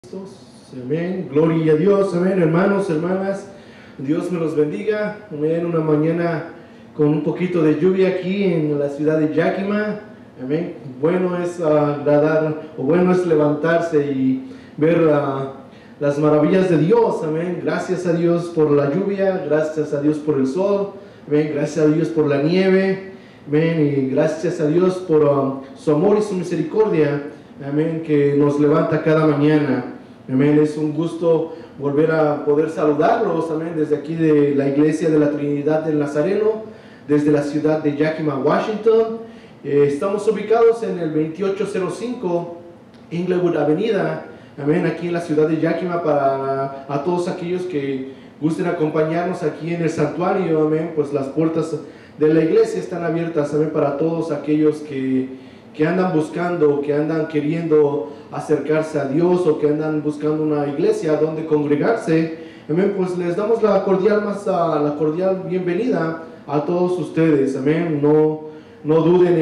Amén, gloria a Dios, amén, hermanos, hermanas, Dios me los bendiga, amén, una mañana con un poquito de lluvia aquí en la ciudad de Yakima, amén, bueno es bueno es levantarse y ver las maravillas de Dios, amén, gracias a Dios por la lluvia, gracias a Dios por el sol, amén, gracias a Dios por la nieve, amén, y gracias a Dios por su amor y su misericordia, amén, que nos levanta cada mañana. Amén, es un gusto volver a poder saludarlos, amén, desde aquí de la Iglesia de la Trinidad del Nazareno, desde la ciudad de Yakima, Washington. Estamos ubicados en el 2805 Inglewood Avenida, amén, aquí en la ciudad de Yakima, para a todos aquellos que gusten acompañarnos aquí en el santuario, amén, pues las puertas de la iglesia están abiertas, amén, para todos aquellos que andan buscando, que andan queriendo acercarse a Dios o que andan buscando una iglesia donde congregarse. Amén, pues les damos la cordial bienvenida a todos ustedes. Amén, no duden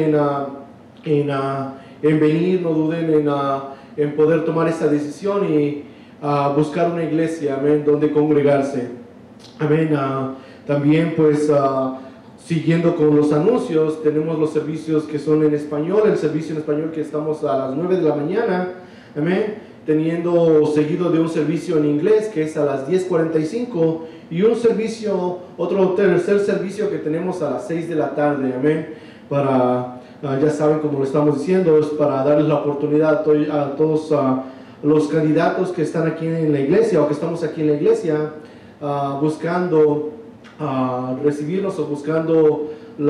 en venir, no duden en poder tomar esa decisión y buscar una iglesia, amén, donde congregarse. Amén, también pues siguiendo con los anuncios, tenemos los servicios que son en español, el servicio en español que estamos a las 9 de la mañana, amén, teniendo seguido de un servicio en inglés que es a las 10:45 y otro tercer servicio que tenemos a las 6 de la tarde, amén, ya saben como lo estamos diciendo, es para darles la oportunidad a todos los candidatos que están aquí en la iglesia o que estamos aquí en la iglesia buscando recibirnos o buscando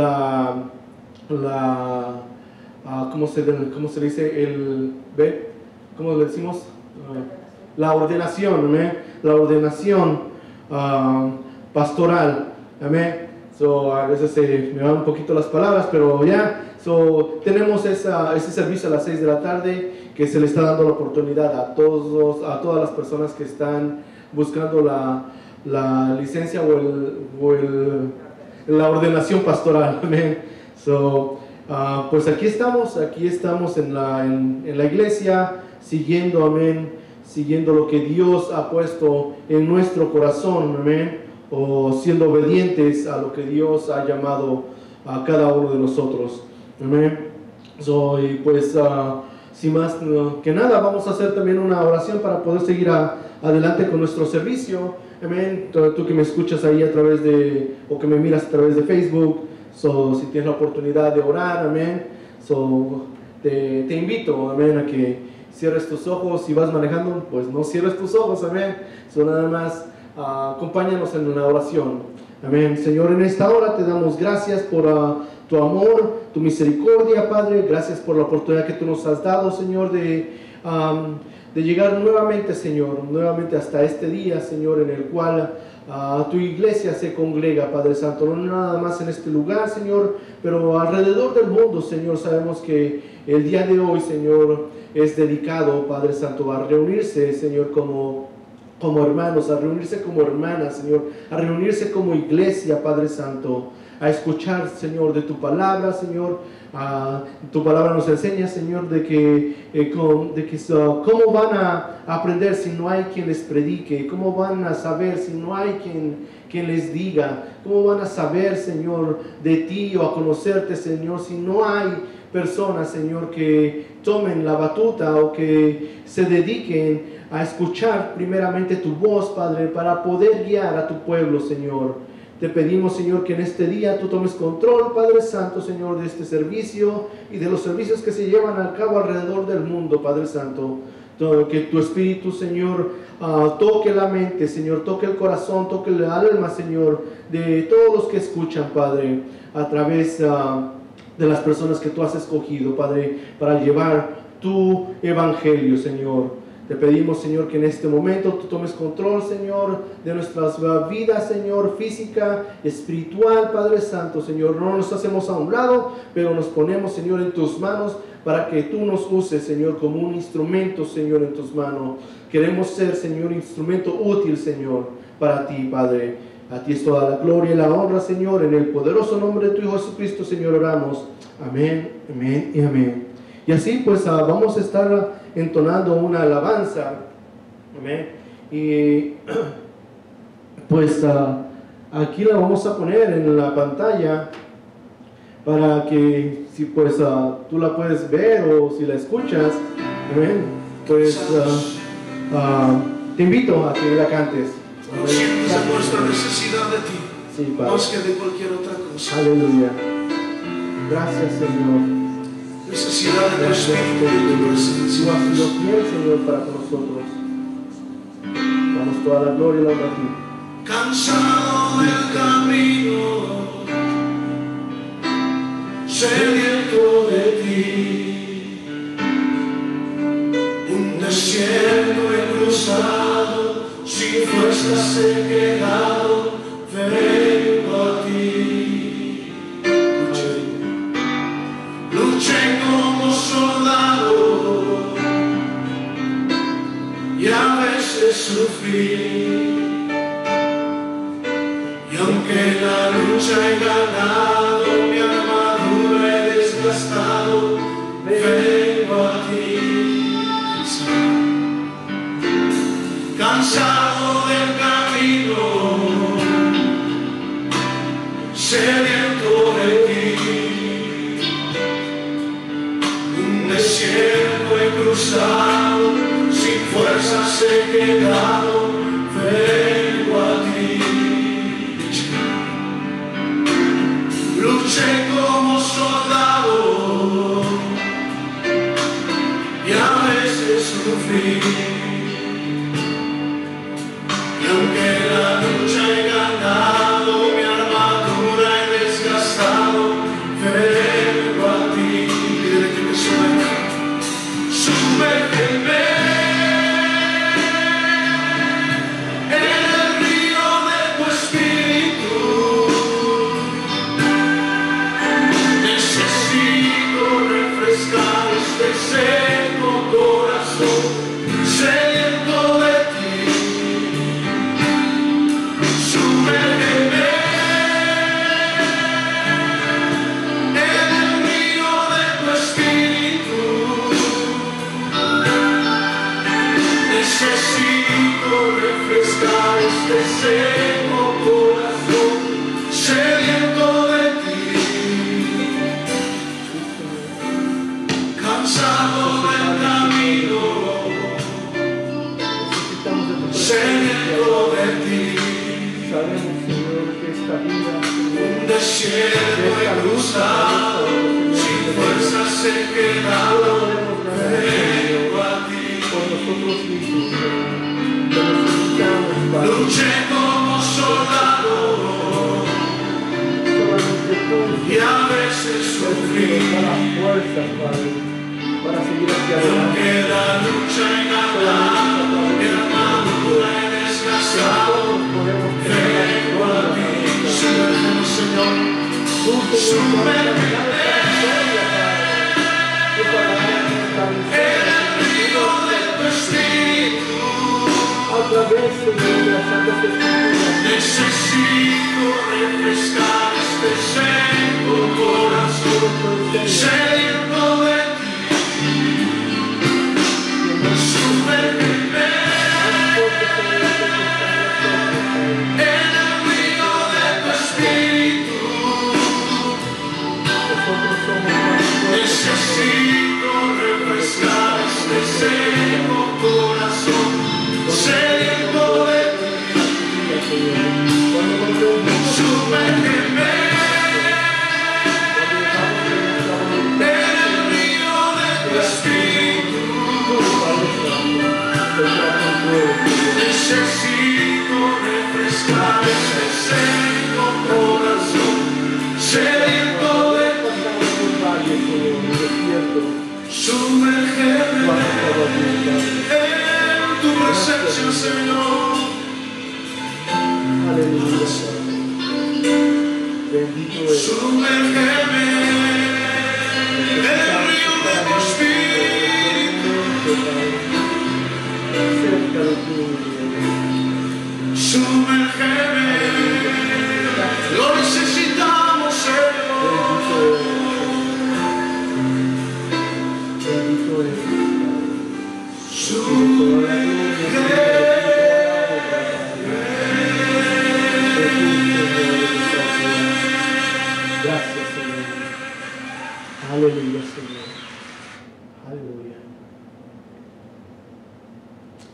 ¿cómo se dice? ¿Cómo le decimos? La ordenación, amén, la ordenación pastoral, amén. A veces me van un poquito las palabras, pero ya, tenemos ese servicio a las 6 de la tarde que se le está dando la oportunidad a todas las personas que están buscando la licencia o la ordenación pastoral, amén. Pues aquí estamos en la iglesia, siguiendo, amén, siguiendo lo que Dios ha puesto en nuestro corazón, amén, o siendo obedientes a lo que Dios ha llamado a cada uno de nosotros, amén. Y pues sin más que nada, vamos a hacer también una oración para poder seguir adelante con nuestro servicio. Amén, tú que me escuchas ahí a través o que me miras a través de Facebook, si tienes la oportunidad de orar, amén, te invito, amén, a que cierres tus ojos. Si vas manejando, pues no cierres tus ojos, amén, nada más acompáñanos en una oración, amén. Señor, en esta hora te damos gracias por tu amor, tu misericordia, Padre, gracias por la oportunidad que tú nos has dado, Señor, de llegar nuevamente, Señor, nuevamente hasta este día, Señor, en el cual tu iglesia se congrega, Padre Santo, no nada más en este lugar, Señor, pero alrededor del mundo, Señor. Sabemos que el día de hoy, Señor, es dedicado, Padre Santo, a reunirse, Señor, como hermanos, a reunirse como hermanas, Señor, a reunirse como iglesia, Padre Santo, a escuchar, Señor, de tu palabra, Señor. Tu palabra nos enseña, Señor, de que cómo van a aprender si no hay quien les predique, cómo van a saber si no hay quien les diga, cómo van a saber, Señor, de ti o a conocerte, Señor, si no hay personas, Señor, que tomen la batuta o que se dediquen a escuchar primeramente tu voz, Padre, para poder guiar a tu pueblo, Señor. Te pedimos, Señor, que en este día tú tomes control, Padre Santo, Señor, de este servicio y de los servicios que se llevan a cabo alrededor del mundo, Padre Santo. Que tu Espíritu, Señor, toque la mente, Señor, toque el corazón, toque el alma, Señor, de todos los que escuchan, Padre, a través de las personas que tú has escogido, Padre, para llevar tu evangelio, Señor. Te pedimos, Señor, que en este momento tú tomes control, Señor, de nuestras vidas, Señor, física, espiritual, Padre Santo, Señor. No nos hacemos a un lado, pero nos ponemos, Señor, en tus manos para que tú nos uses, Señor, como un instrumento, Señor, en tus manos. Queremos ser, Señor, instrumento útil, Señor, para ti, Padre. A ti es toda la gloria y la honra, Señor. En el poderoso nombre de tu Hijo Jesucristo, Señor, oramos. Amén, amén y amén. Y así pues vamos a estar entonando una alabanza Amén. Y pues aquí la vamos a poner en la pantalla para que si pues tú la puedes ver o si la escuchas, amén, pues te invito a que la cantes. No sientes nuestra necesidad de ti, sí, más que de cualquier otra cosa. Aleluya. Gracias, Señor. Necesidad de tu espíritu y de tu presencia. Tú has sido fiel, Señor, para nosotros. Damos toda la gloria y la honra a ti. Cansado del camino, sediento de ti, un desierto he cruzado, sin fuerzas he quedado, vengo a ti. Luché como soldado y a veces sufrí. Y aunque la lucha he ganado, mi armadura he desgastado, vengo a ti. Cansado del camino, sediento de ti, un desierto he cruzado, sin fuerzas he quedado, vengo a ti. Luché como soldado y a veces sufrí. Y aunque la lucha he ganado, mi armadura he desgastado, vengo a ti. Pídele que me sumerja. Sumérgeme en el río de tu espíritu. Refrescar este seco corazón, sediento de ti. Sumérgeme en el río de tu espíritu. Necesito refrescar este seco corazón, sediento de ti. Cansado del camino, sediento de ti. Sabemos, Señor, que esta vida, Un desierto he cruzado, sin fuerzas he quedado, vengo a ti. por nosotros mismos, Señor, te necesitamos, Padre. Luché como soldado Solamente tú, y a veces sufrí. nos da las fuerzas, Padre, para seguir hacia Y adelante. aunque la lucha he ganado, mi armadura he desgastado, vengo a ti. Sumérgeme, Señor, sumérgeme en el río de tu espíritu. A través, Señor, de las santas escrituras, Necesito refrescar este seco corazón, sediento de ti. Sumérgeme en el río de tu espíritu. nosotros somos más fuertes. Necesito refrescar este seco corazón, sediento de ti. Cuando nos reunimos, Sumérgeme en el río de tu espíritu. Necesito refrescar este seco corazón, sediento de ti. Sumérgeme en tu presencia, Señor. Aleluya. Bendito es. Sumérgeme en el río de tu espíritu. Cerca de ti. Sumérgeme, lo necesitamos, Señor. Bendito es. Sumérgeme.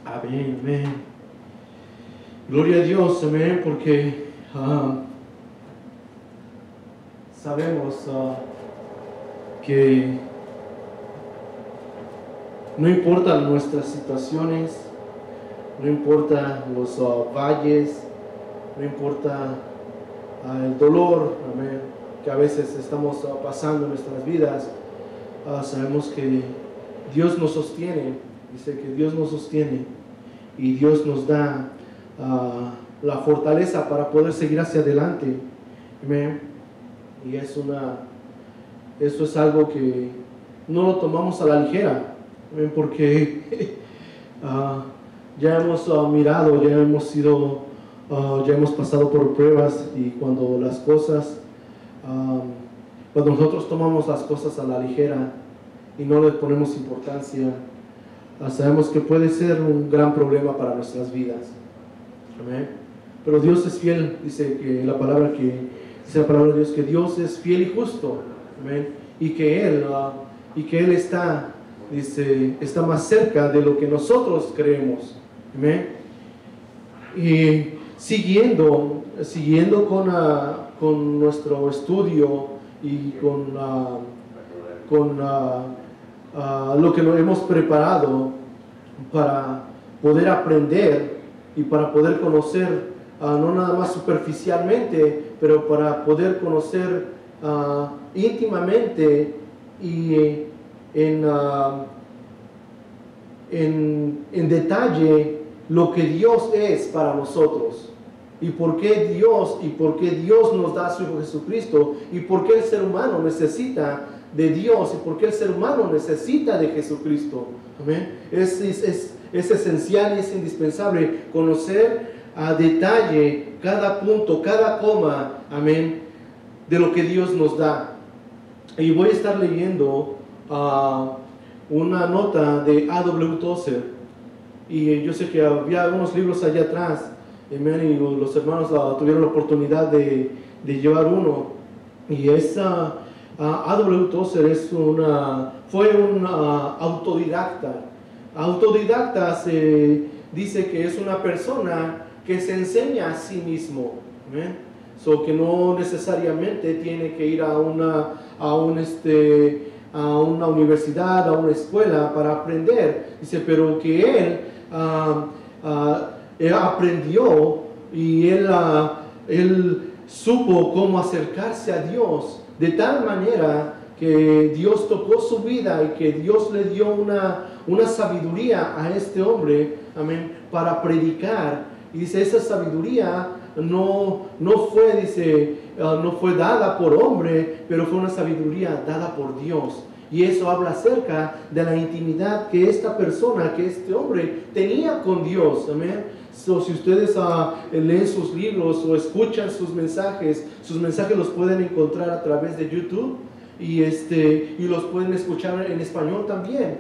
Amén, amén. Gloria a Dios, amén, porque sabemos que no importan nuestras situaciones, no importa los valles, no importa el dolor, amén, que a veces estamos pasando en nuestras vidas, sabemos que Dios nos sostiene, dice que Dios nos sostiene y Dios nos da la fortaleza para poder seguir hacia adelante, amén. Y eso es algo que no lo tomamos a la ligera, amén, porque ya hemos mirado, ya hemos pasado por pruebas, y cuando nosotros tomamos las cosas a la ligera y no les ponemos importancia, sabemos que puede ser un gran problema para nuestras vidas. Amén. Pero Dios es fiel, dice la palabra de Dios, que Dios es fiel y justo. Amén. Y que Él está más cerca de lo que nosotros creemos. Amén. Y siguiendo con nuestro estudio y con lo que nos hemos preparado para poder aprender y para poder conocer, no nada más superficialmente, pero para poder conocer íntimamente y en detalle lo que Dios es para nosotros, y por qué Dios nos da a su Hijo Jesucristo, y por qué el ser humano necesita de Dios, y por qué el ser humano necesita de Jesucristo. Amén. Es esencial y es indispensable conocer a detalle cada punto, cada coma, amén, de lo que Dios nos da. Y voy a estar leyendo una nota de A.W. Tozer, y yo sé que había algunos libros allá atrás, amén, y los hermanos tuvieron la oportunidad de llevar uno, y A.W. Tozer fue un autodidacta. Autodidacta se dice que es una persona que se enseña a sí mismo, amén. Que no necesariamente tiene que ir a una universidad, a una escuela para aprender, dice, pero que él aprendió y él supo cómo acercarse a Dios de tal manera que Dios tocó su vida y que Dios le dio una sabiduría a este hombre, amén, para predicar. Y dice, esa sabiduría no fue dada por hombre, pero fue una sabiduría dada por Dios. Y eso habla acerca de la intimidad que esta persona, que este hombre tenía con Dios, amén. Si ustedes leen sus libros o escuchan sus mensajes los pueden encontrar a través de YouTube, y los pueden escuchar en español también.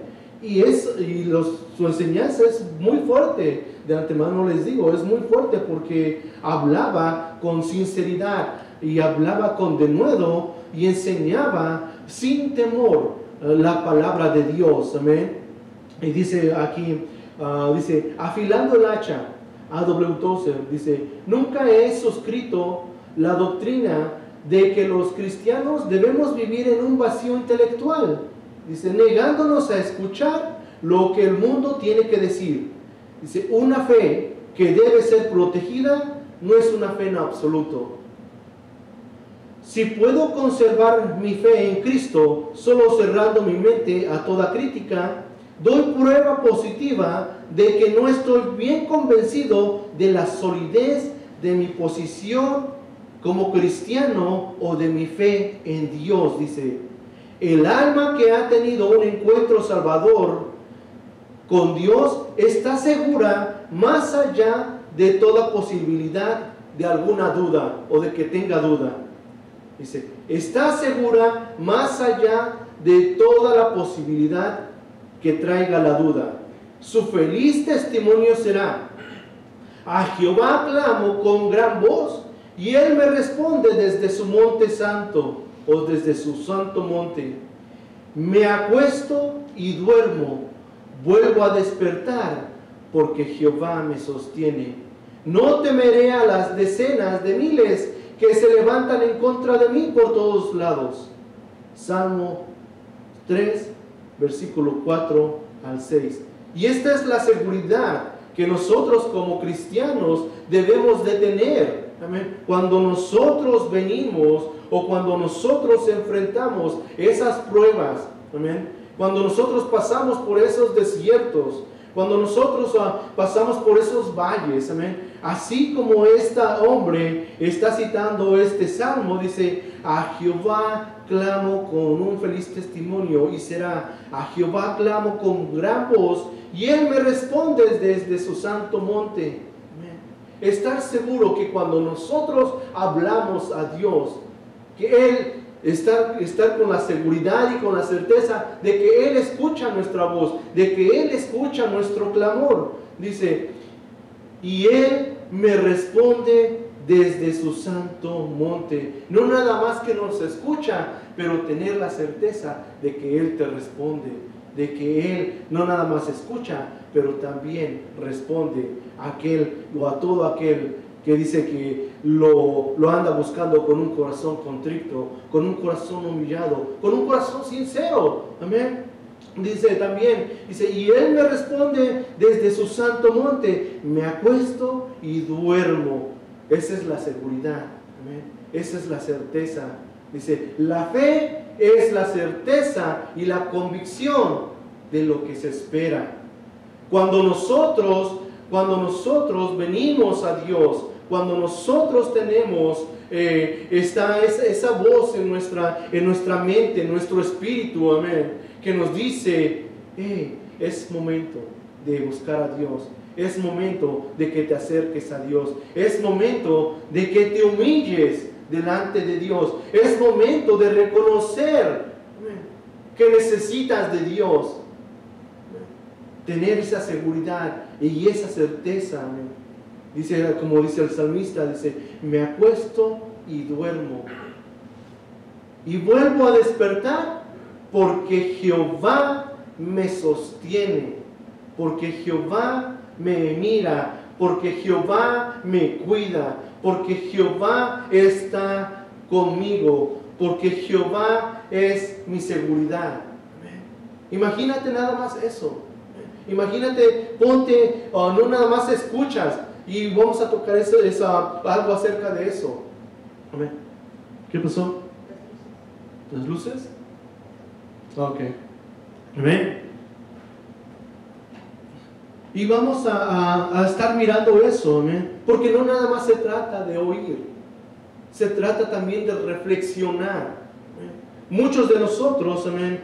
Su enseñanza es muy fuerte, de antemano les digo, es muy fuerte, porque hablaba con sinceridad y hablaba con denuedo y enseñaba sin temor la palabra de Dios, amén. Y dice aquí, afilando el hacha, A.W. Tozer dice, nunca he suscrito la doctrina de que los cristianos debemos vivir en un vacío intelectual, dice, negándonos a escuchar lo que el mundo tiene que decir. Dice, una fe que debe ser protegida no es una fe en absoluto. Si puedo conservar mi fe en Cristo solo cerrando mi mente a toda crítica, doy prueba positiva de que no estoy bien convencido de la solidez de mi posición como cristiano o de mi fe en Dios. Dice, el alma que ha tenido un encuentro salvador con Dios está segura más allá de toda posibilidad de alguna duda o de que tenga duda. Dice, está segura más allá de toda la posibilidad que traiga la duda. Su feliz testimonio será, a Jehová clamo con gran voz, y Él me responde desde su monte santo, o desde su santo monte. Me acuesto y duermo, vuelvo a despertar, porque Jehová me sostiene. No temeré a las decenas de miles que se levantan en contra de mí por todos lados. Salmo 3, versículo 4 al 6. Y esta es la seguridad que nosotros como cristianos debemos de tener. Amén. Cuando nosotros venimos o cuando nosotros enfrentamos esas pruebas, amén, cuando nosotros pasamos por esos desiertos, cuando nosotros pasamos por esos valles, amén, así como este hombre está citando este salmo, dice: a Jehová clamo con un feliz testimonio, y será: a Jehová clamo con gran voz, y Él me responde desde su santo monte. Amén. Estar seguro que cuando nosotros hablamos a Dios, que Él estar con la seguridad y con la certeza de que Él escucha nuestra voz, de que Él escucha nuestro clamor. Dice: y Él me responde desde su santo monte. No nada más que nos escucha, pero tener la certeza de que Él te responde, de que Él no nada más escucha, pero también responde a aquel o a todo aquel que dice que lo anda buscando con un corazón contrito, con un corazón humillado, con un corazón sincero. Amén. Dice también, dice: y Él me responde desde su santo monte, me acuesto y duermo. Esa es la seguridad. Amén. Esa es la certeza. Dice: la fe es la certeza y la convicción de lo que se espera. Cuando nosotros venimos a Dios, cuando nosotros tenemos esa voz en nuestra mente, en nuestro espíritu, amén, que nos dice: es momento de buscar a Dios, es momento de que te acerques a Dios, es momento de que te humilles delante de Dios, es momento de reconocer que necesitas de Dios, tener esa seguridad y esa certeza. Amén. Dice, como dice el salmista, dice: me acuesto y duermo, y vuelvo a despertar, porque Jehová me sostiene, porque Jehová me mira, porque Jehová me cuida, porque Jehová está conmigo, porque Jehová es mi seguridad. Imagínate nada más eso. Imagínate, ponte, no nada más escuchas, y vamos a tocar algo acerca de eso. Amén. ¿Qué pasó? ¿Las luces? Ok. Amén. Y vamos a estar mirando eso, amén. Porque no nada más se trata de oír, se trata también de reflexionar. Amén. Muchos de nosotros, amén,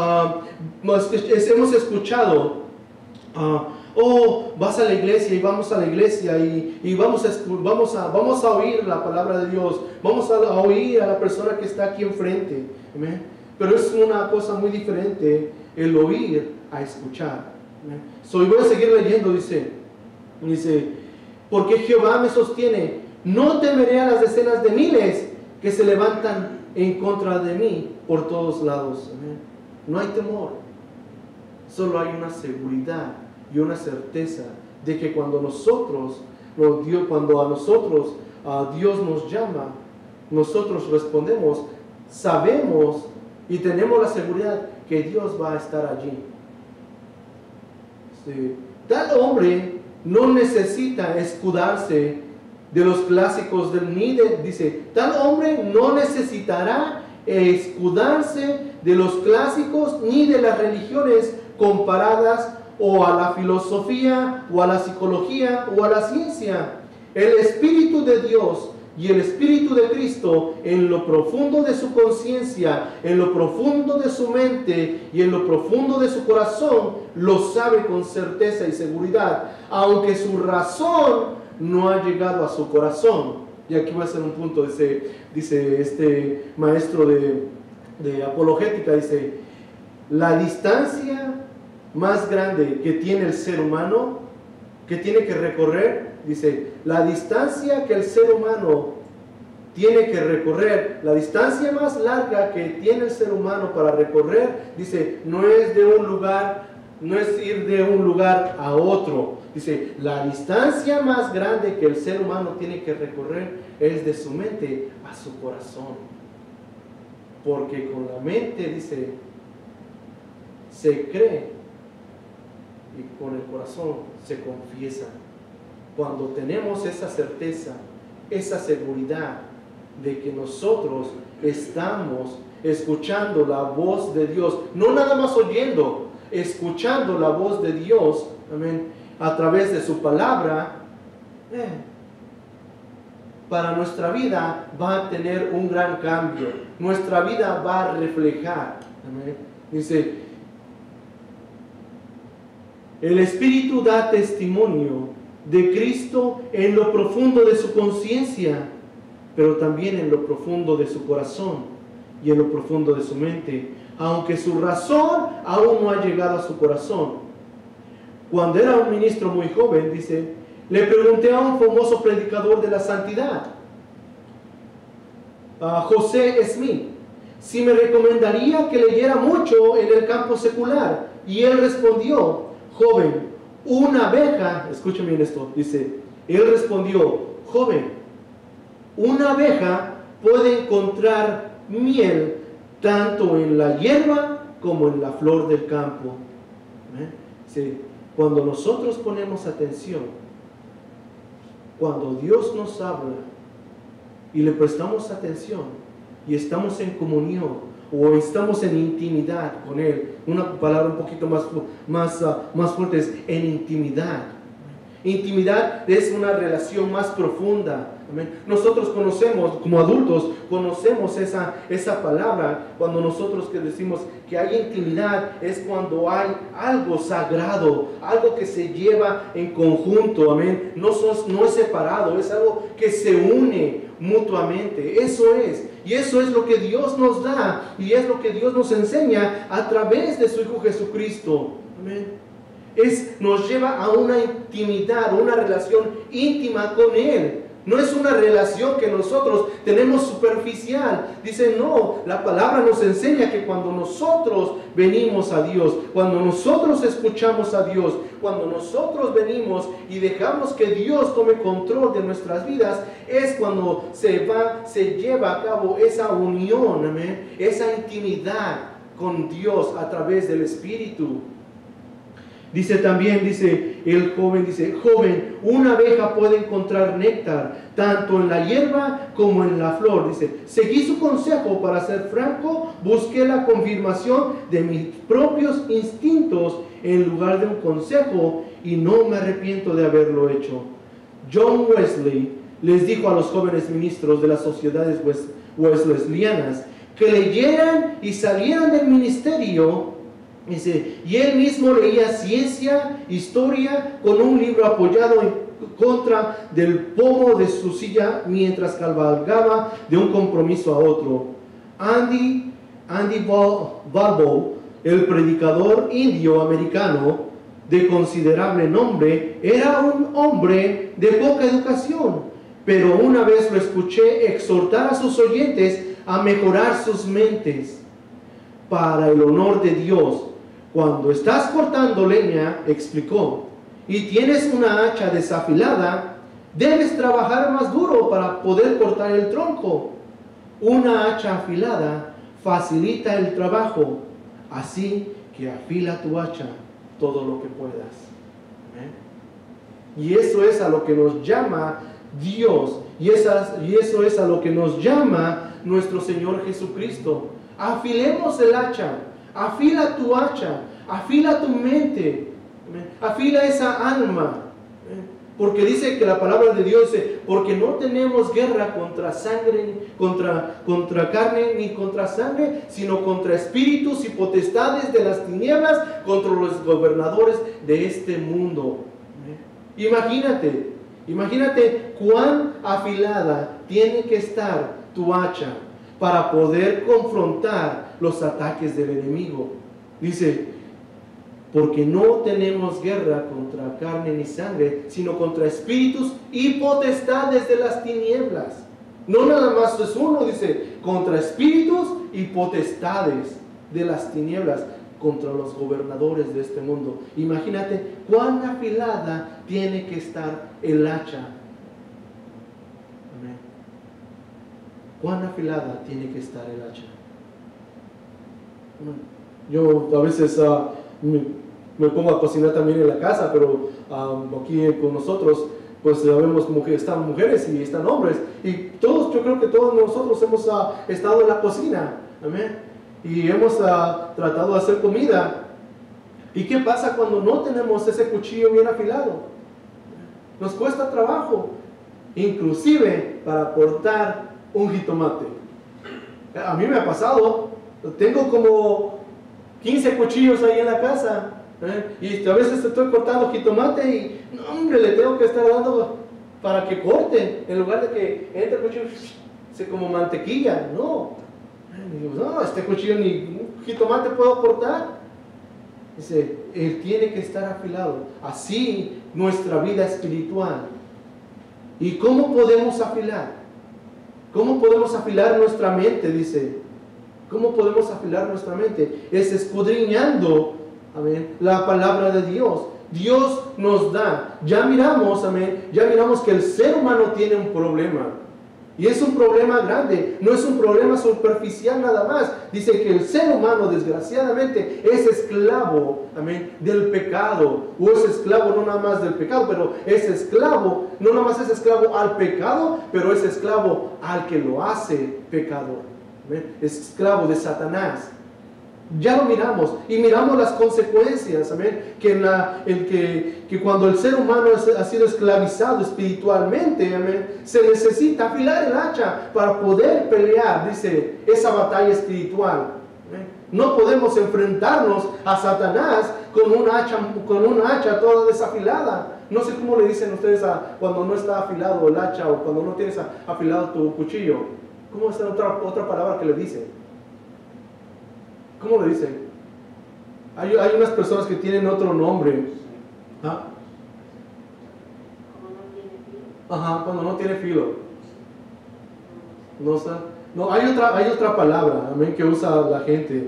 hemos escuchado: vas a la iglesia, y vamos a la iglesia y vamos a oír la palabra de Dios, vamos a oír a la persona que está aquí enfrente. ¿Amén? Pero es una cosa muy diferente el oír a escuchar. Voy a seguir leyendo. Dice: porque Jehová me sostiene, no temeré a las decenas de miles que se levantan en contra de mí por todos lados. ¿Amén? No hay temor, solo hay una seguridad y una certeza de que cuando a nosotros Dios nos llama, nosotros respondemos, sabemos y tenemos la seguridad que Dios va a estar allí. Tal hombre no necesita escudarse de los clásicos tal hombre no necesitará escudarse de los clásicos ni de las religiones comparadas, o a la filosofía, o a la psicología, o a la ciencia. El Espíritu de Dios y el Espíritu de Cristo, en lo profundo de su conciencia, en lo profundo de su mente y en lo profundo de su corazón, lo sabe con certeza y seguridad, aunque su razón no ha llegado a su corazón. Y aquí va a ser un punto, dice este maestro de apologética, dice: la distancia más grande que tiene el ser humano, que tiene que recorrer, dice, la distancia que el ser humano tiene que recorrer, la distancia más larga que tiene el ser humano para recorrer, dice, no es ir de un lugar a otro, Dice, la distancia más grande que el ser humano tiene que recorrer es de su mente a su corazón. Porque con la mente, dice, se cree y con el corazón se confiesa. Cuando tenemos esa certeza, esa seguridad de que nosotros estamos escuchando la voz de Dios, no nada más oyendo, escuchando la voz de Dios, amén, a través de su palabra, para nuestra vida va a tener un gran cambio. Nuestra vida va a reflejar, amén. Dice, el Espíritu da testimonio de Cristo en lo profundo de su conciencia, pero también en lo profundo de su corazón y en lo profundo de su mente, aunque su razón aún no ha llegado a su corazón. Cuando era un ministro muy joven, dice, le pregunté a un famoso predicador de la santidad, a José Smith, si me recomendaría que leyera mucho en el campo secular, y él respondió, joven, una abeja, escuchen bien esto, dice, él respondió, joven, una abeja puede encontrar miel tanto en la hierba como en la flor del campo. Sí. Cuando nosotros ponemos atención, cuando Dios nos habla y le prestamos atención y estamos en comunión o estamos en intimidad con Él, una palabra un poquito más fuerte es en intimidad. Intimidad es una relación más profunda. Amén. Nosotros conocemos, como adultos, conocemos esa palabra cuando nosotros que decimos que hay intimidad, es cuando hay algo sagrado, algo que se lleva en conjunto, amén. No es separado, es algo que se une mutuamente. Eso es, y eso es lo que Dios nos da, y es lo que Dios nos enseña a través de su Hijo Jesucristo. Amén. Nos lleva a una intimidad, una relación íntima con Él. No es una relación que nosotros tenemos superficial. Dice, no, la palabra nos enseña que cuando nosotros venimos a Dios, cuando nosotros escuchamos a Dios, cuando nosotros venimos y dejamos que Dios tome control de nuestras vidas, es cuando se lleva a cabo esa unión, amén, esa intimidad con Dios a través del Espíritu. Dice también, el joven, joven, una abeja puede encontrar néctar, tanto en la hierba como en la flor. Dice, seguí su consejo, para ser franco, busqué la confirmación de mis propios instintos en lugar de un consejo, y no me arrepiento de haberlo hecho. John Wesley les dijo a los jóvenes ministros de las sociedades wesleyanias que leyeran y salieran del ministerio. Dice, y él mismo leía ciencia, historia, con un libro apoyado en contra del pomo de su silla mientras cabalgaba de un compromiso a otro. Andy Warhol, el predicador indio americano de considerable nombre, era un hombre de poca educación, pero una vez lo escuché exhortar a sus oyentes a mejorar sus mentes para el honor de Dios. Cuando estás cortando leña, explicó, y tienes una hacha desafilada, debes trabajar más duro para poder cortar el tronco. Una hacha afilada facilita el trabajo, así que afila tu hacha todo lo que puedas. ¿Amén? Y eso es a lo que nos llama Dios, y eso es a lo que nos llama nuestro Señor Jesucristo. Afilemos el hacha. Afila tu hacha, afila tu mente, afila esa alma, porque dice que la palabra de Dios dice, porque no tenemos guerra contra sangre, contra carne ni contra sangre, sino contra espíritus y potestades de las tinieblas, contra los gobernadores de este mundo. Imagínate cuán afilada tiene que estar tu hacha para poder confrontar los ataques del enemigo. Dice, porque no tenemos guerra contra carne ni sangre, sino contra espíritus y potestades de las tinieblas. No nada más es uno, dice, contra espíritus y potestades de las tinieblas. contra los gobernadores de este mundo. Imagínate cuán afilada tiene que estar el hacha. Amén. Cuán afilada tiene que estar el hacha. Yo a veces me pongo a cocinar también en la casa, pero aquí con nosotros pues vemos están mujeres y están hombres, y todos, yo creo que todos nosotros hemos estado en la cocina, amén, y hemos tratado de hacer comida. ¿Y qué pasa cuando no tenemos ese cuchillo bien afilado? Nos cuesta trabajo, inclusive para cortar un jitomate. A mí me ha pasado, tengo como 15 cuchillos ahí en la casa, y a veces estoy cortando jitomate y no, hombre, le tengo que estar dando para que corte, en lugar de que entre el cuchillo se como mantequilla. No, digo, no, este cuchillo ni un jitomate puedo cortar. Dice, él tiene que estar afilado. Así nuestra vida espiritual. ¿Y cómo podemos afilar? ¿Cómo podemos afilar nuestra mente? Dice, ¿cómo podemos afilar nuestra mente? Es escudriñando, amén, la palabra de Dios. Dios nos da. Ya miramos, amén, ya miramos que el ser humano tiene un problema. Y es un problema grande, no es un problema superficial nada más. Dice que el ser humano, desgraciadamente, es esclavo, amén, del pecado. O es esclavo no nada más del pecado, pero es esclavo, no nada más es esclavo al pecado, pero es esclavo al que lo hace pecador. Amén. Es esclavo de Satanás. Ya lo miramos y miramos las consecuencias, amén, que cuando el ser humano ha sido esclavizado espiritualmente, amén, se necesita afilar el hacha para poder pelear, dice, esa batalla espiritual. Amén. No podemos enfrentarnos a Satanás con un hacha toda desafilada. No sé cómo le dicen ustedes cuando no está afilado el hacha o cuando no tienes afilado tu cuchillo. ¿Cómo es otra palabra que le dicen? ¿Cómo le dicen? Hay unas personas que tienen otro nombre. ¿Ah? Ajá, cuando no tiene filo. No, hay otra palabra, amén, que usa la gente.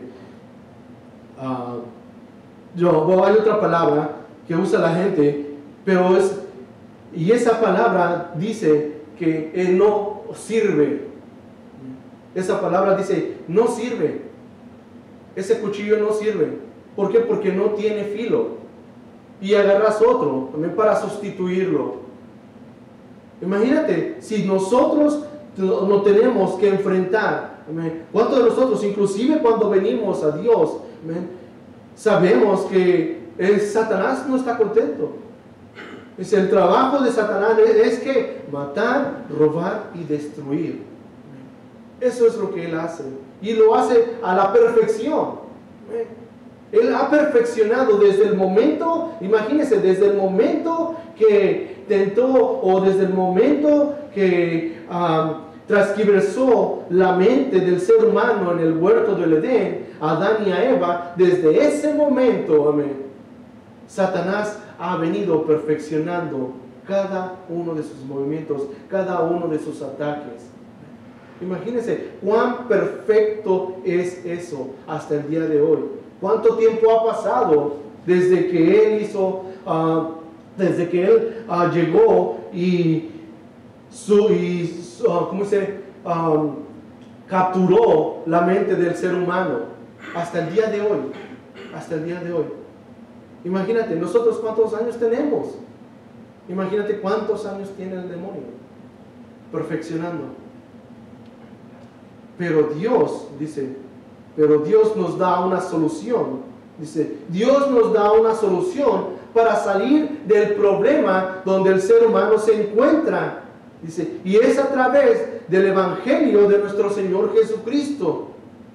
Hay otra palabra que usa la gente, y esa palabra dice que no sirve. Esa palabra dice, no sirve. Ese cuchillo no sirve. ¿Por qué? Porque no tiene filo. Y agarras otro también para sustituirlo. Imagínate, si nosotros no tenemos que enfrentar, amén, ¿cuántos de nosotros, inclusive cuando venimos a Dios, amén, sabemos que Satanás no está contento? El trabajo de Satanás es que matar, robar y destruir. Eso es lo que él hace. Y lo hace a la perfección. Él ha perfeccionado desde el momento, imagínense, desde el momento que tentó o desde el momento que transgiversó la mente del ser humano en el huerto del Edén, a Adán y a Eva, desde ese momento, amén, Satanás ha venido perfeccionando cada uno de sus movimientos, cada uno de sus ataques. Imagínense cuán perfecto es eso hasta el día de hoy. ¿Cuánto tiempo ha pasado desde que él llegó y capturó la mente del ser humano hasta el día de hoy? Hasta el día de hoy. Imagínate, nosotros cuántos años tenemos. Imagínate cuántos años tiene el demonio perfeccionando. Pero Dios, dice, Dios nos da una solución. Dice, Dios nos da una solución para salir del problema donde el ser humano se encuentra. Dice, y es a través del Evangelio de nuestro Señor Jesucristo.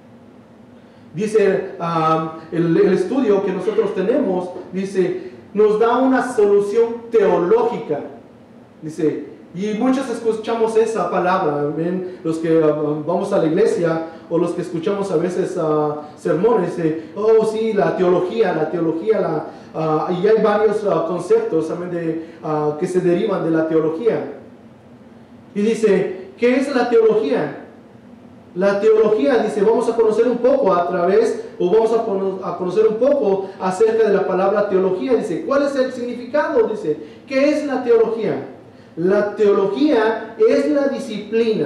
Dice, el estudio que nosotros tenemos, dice, nos da una solución teológica. Dice, y muchos escuchamos esa palabra, ¿ven? Los que vamos a la iglesia o los que escuchamos a veces sermones, oh sí, la teología, y hay varios conceptos también que se derivan de la teología. Y dice, ¿qué es la teología? La teología, dice, vamos a conocer un poco vamos a conocer un poco acerca de la palabra teología. Dice, ¿cuál es el significado? Dice, ¿qué es la teología? La teología es la disciplina.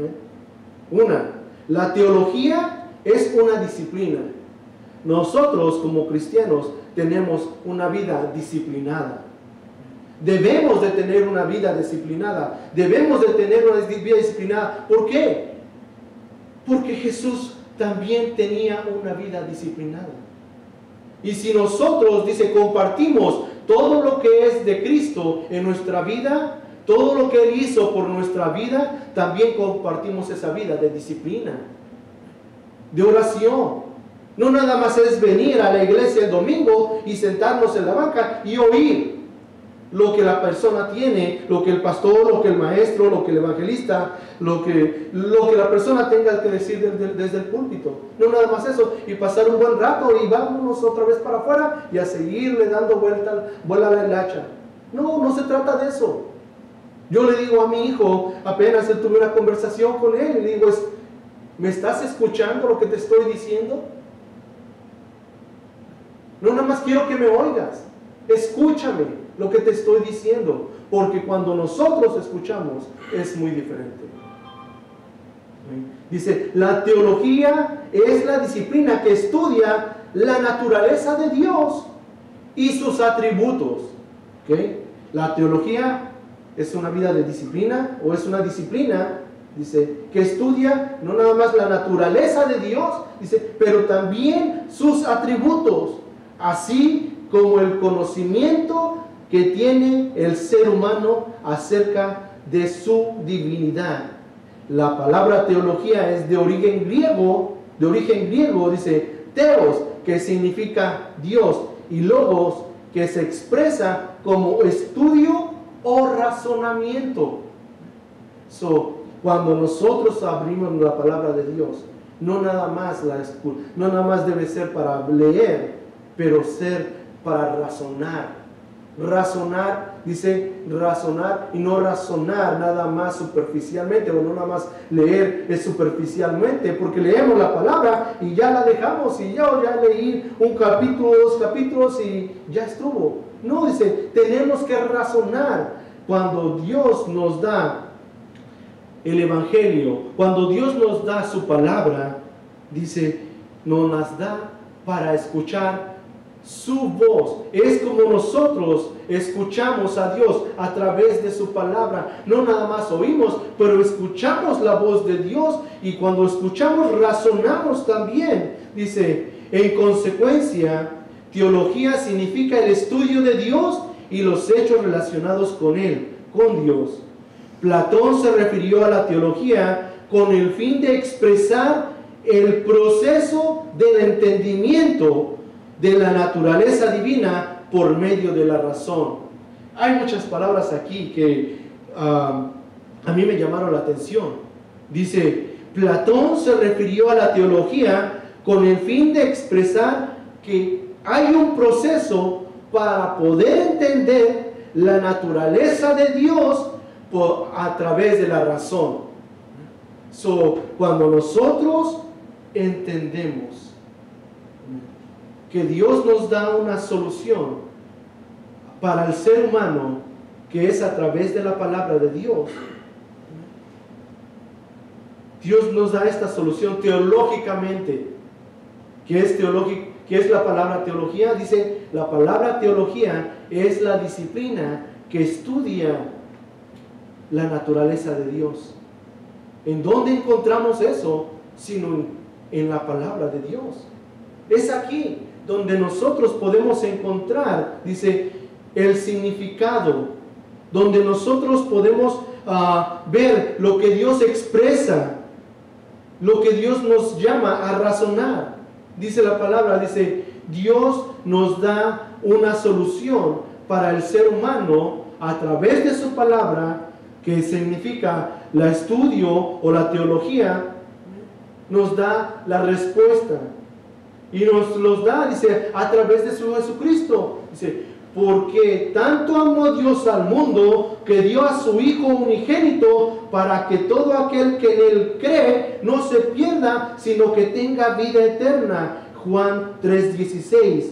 La teología es una disciplina. Nosotros como cristianos tenemos una vida disciplinada. Debemos de tener una vida disciplinada. Debemos de tener una vida disciplinada. ¿Por qué? Porque Jesús también tenía una vida disciplinada. Y si nosotros, dice, compartimos todo lo que es de Cristo en nuestra vida, todo lo que Él hizo por nuestra vida, también compartimos esa vida de disciplina, de oración. No nada más es venir a la iglesia el domingo y sentarnos en la banca y oír lo que la persona tiene, lo que el pastor, lo que el maestro, lo que el evangelista, lo que la persona tenga que decir desde el púlpito. No nada más eso, y pasar un buen rato y vámonos otra vez para afuera y a seguirle dando vuelta a la hilacha. No se trata de eso. Yo le digo a mi hijo, apenas tuve una conversación con él, y le digo, ¿me estás escuchando lo que te estoy diciendo? No nada más quiero que me oigas, escúchame lo que te estoy diciendo, porque cuando nosotros escuchamos es muy diferente. Dice, la teología es la disciplina que estudia la naturaleza de Dios y sus atributos. ¿Okay? La teología es una vida de disciplina, o es una disciplina, dice, que estudia no nada más la naturaleza de Dios, dice, pero también sus atributos, así como el conocimiento que tiene el ser humano acerca de su divinidad. La palabra teología es de origen griego, dice theos, que significa Dios, y logos, que se expresa como estudio o razonamiento. Cuando nosotros abrimos la palabra de Dios, no nada más debe ser para leer, pero ser para razonar. Dice razonar, y no razonar nada más superficialmente, o no nada más leer superficialmente, porque leemos la palabra y ya la dejamos, y ya leí un capítulo, 2 capítulos y ya estuvo. No, dice, tenemos que razonar. Cuando Dios nos da el evangelio, cuando Dios nos da su palabra, dice, nos las da para escuchar su voz. Es como nosotros escuchamos a Dios a través de su palabra. No nada más oímos, pero escuchamos la voz de Dios, y cuando escuchamos razonamos también. Dice, en consecuencia, teología significa el estudio de Dios y los hechos relacionados con Él, con Dios. Platón se refirió a la teología con el fin de expresar el proceso del entendimiento de la naturaleza divina por medio de la razón. Hay muchas palabras aquí que a mí me llamaron la atención. Dice, Platón se refirió a la teología con el fin de expresar que hay un proceso para poder entender la naturaleza de Dios a través de la razón. Cuando nosotros entendemos que Dios nos da una solución para el ser humano, que es a través de la palabra de Dios. Dios nos da esta solución teológicamente. ¿Qué es la palabra teología? Dice, la palabra teología es la disciplina que estudia la naturaleza de Dios. ¿En dónde encontramos eso? Sino en la palabra de Dios. Es aquí donde nosotros podemos encontrar, dice, el significado, donde nosotros podemos ver lo que Dios expresa, lo que Dios nos llama a razonar. Dice la palabra, dice, Dios nos da una solución para el ser humano a través de su palabra, que significa el estudio o la teología, nos da la respuesta. Y nos los da, dice, a través de su Jesucristo. Dice, porque tanto amó Dios al mundo que dio a su Hijo unigénito para que todo aquel que en Él cree no se pierda, sino que tenga vida eterna. Juan 3:16.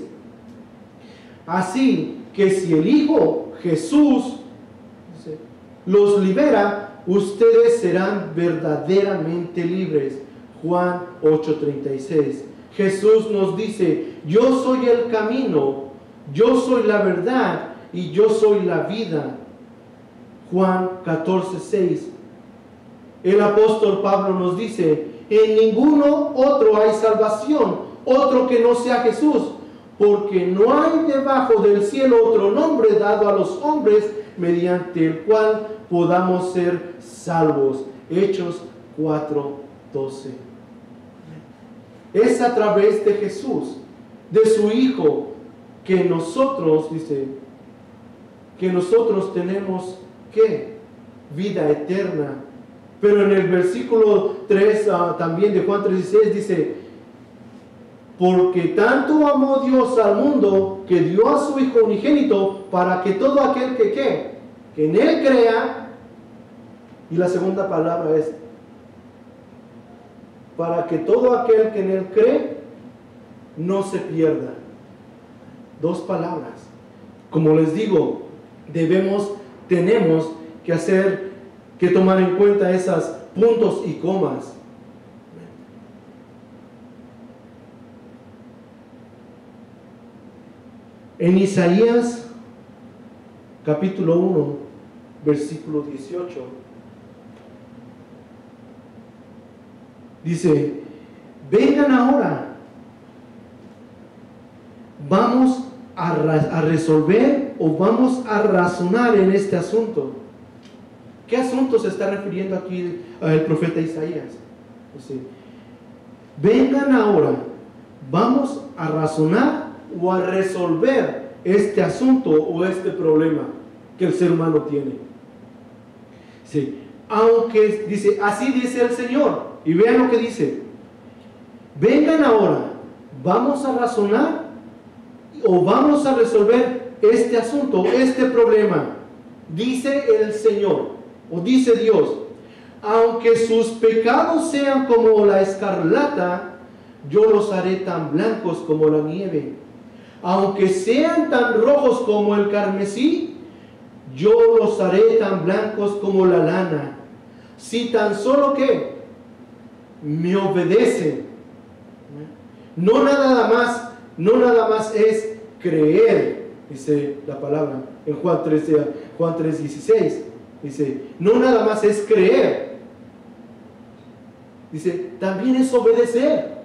Así que si el Hijo Jesús los libera, ustedes serán verdaderamente libres. Juan 8:36. Jesús nos dice: yo soy el camino, yo soy la verdad y yo soy la vida. Juan 14:6. El apóstol Pablo nos dice: en ninguno otro hay salvación, otro que no sea Jesús, porque no hay debajo del cielo otro nombre dado a los hombres mediante el cual podamos ser salvos. Hechos 4:12. Es a través de Jesús, de su Hijo, que nosotros, dice, que nosotros tenemos ¿qué? Vida eterna. Pero en el versículo 3 también de Juan 3:16 dice: porque tanto amó Dios al mundo que dio a su Hijo unigénito para que todo aquel que ¿qué? Que en Él crea. Y la segunda palabra es: para que todo aquel que en Él cree no se pierda. Dos palabras. Como les digo, tenemos que tomar en cuenta esos puntos y comas. En Isaías capítulo 1, versículo 18, dice: vengan ahora, vamos a resolver o vamos a razonar en este asunto. ¿Qué asunto se está refiriendo aquí el profeta Isaías? Dice: vengan ahora, vamos a razonar o a resolver este asunto o este problema que el ser humano tiene. Sí. Aunque dice, así dice el Señor, y vean lo que dice: vengan ahora, vamos a razonar o vamos a resolver este asunto, este problema. Dice el Señor, o dice Dios: aunque sus pecados sean como la escarlata, yo los haré tan blancos como la nieve. Aunque sean tan rojos como el carmesí, yo los haré tan blancos como la lana. Si tan solo que me obedecen. No nada más es creer, dice la palabra en Juan 3:16. Dice, no nada más es creer. Dice, también es obedecer.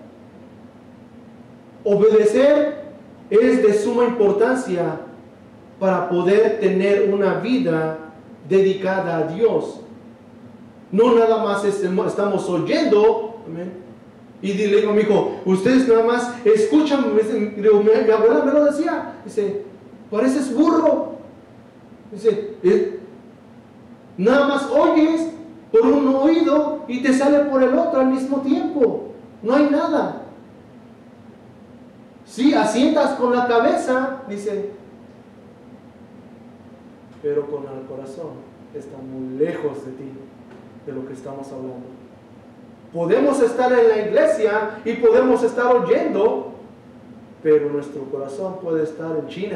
Obedecer es de suma importancia para poder tener una vida dedicada a Dios. No nada más estamos oyendo, amén, y le digo a mi hijo: ustedes nada más escuchan. Mi abuela me lo decía, dice: pareces burro. Dice: nada más oyes por un oído y te sale por el otro al mismo tiempo. No hay nada. Sí, asientas con la cabeza, dice, pero con el corazón está muy lejos de ti, de lo que estamos hablando. Podemos estar en la iglesia y podemos estar oyendo, pero nuestro corazón puede estar en China.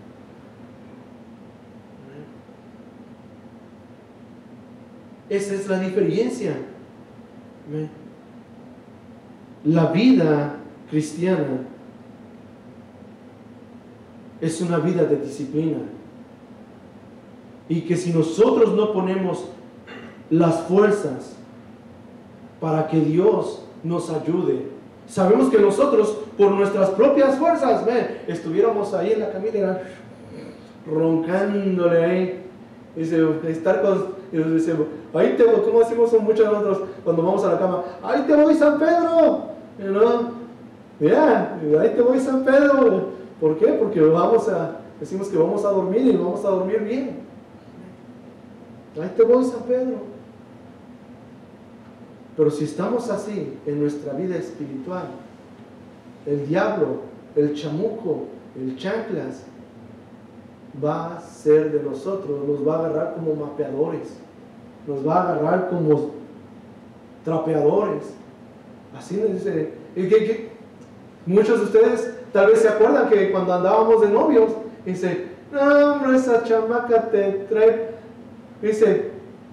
Esa es la diferencia. La vida cristiana es una vida de disciplina. Y que si nosotros no ponemos las fuerzas para que Dios nos ayude, sabemos que nosotros por nuestras propias fuerzas, estuviéramos ahí en la camilla roncándole ahí. Dice, estar con, dice, ahí te voy, como decimos muchos de nosotros cuando vamos a la cama: ahí te voy, San Pedro, ¿no? Mira, ahí te voy, San Pedro. ¿Por qué? Porque decimos que vamos a dormir y vamos a dormir bien. Ahí te voy, San Pedro. Pero si estamos así en nuestra vida espiritual, el diablo, el chamuco, el chanclas, va a ser de nosotros, nos va a agarrar como mapeadores, nos va a agarrar como trapeadores. Así nos dice. Y muchos de ustedes tal vez se acuerdan que cuando andábamos de novios, dice, no, hombre, esa chamaca te trae, dice,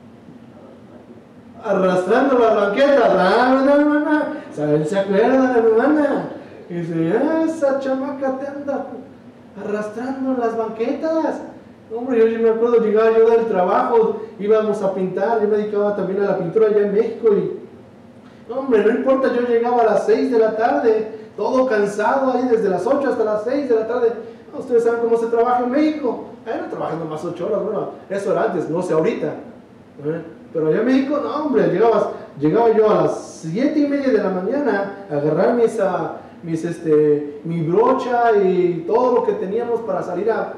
arrastrando las banquetas. ¿Se acuerdan, hermana? Dice, esa chamaca te anda arrastrando las banquetas. Hombre, yo me acuerdo, llegaba yo del trabajo, íbamos a pintar, yo me dedicaba también a la pintura allá en México y, hombre, no importa, yo llegaba a las 6 de la tarde, todo cansado ahí desde las 8 hasta las 6 de la tarde. Ustedes saben cómo se trabaja en México. Ahí no trabajan nomás 8 horas, bueno, eso era antes, no sé ahorita. Pero allá en México, no, hombre, llegaba yo a las 7:30 de la mañana a agarrar mi brocha y todo lo que teníamos para salir a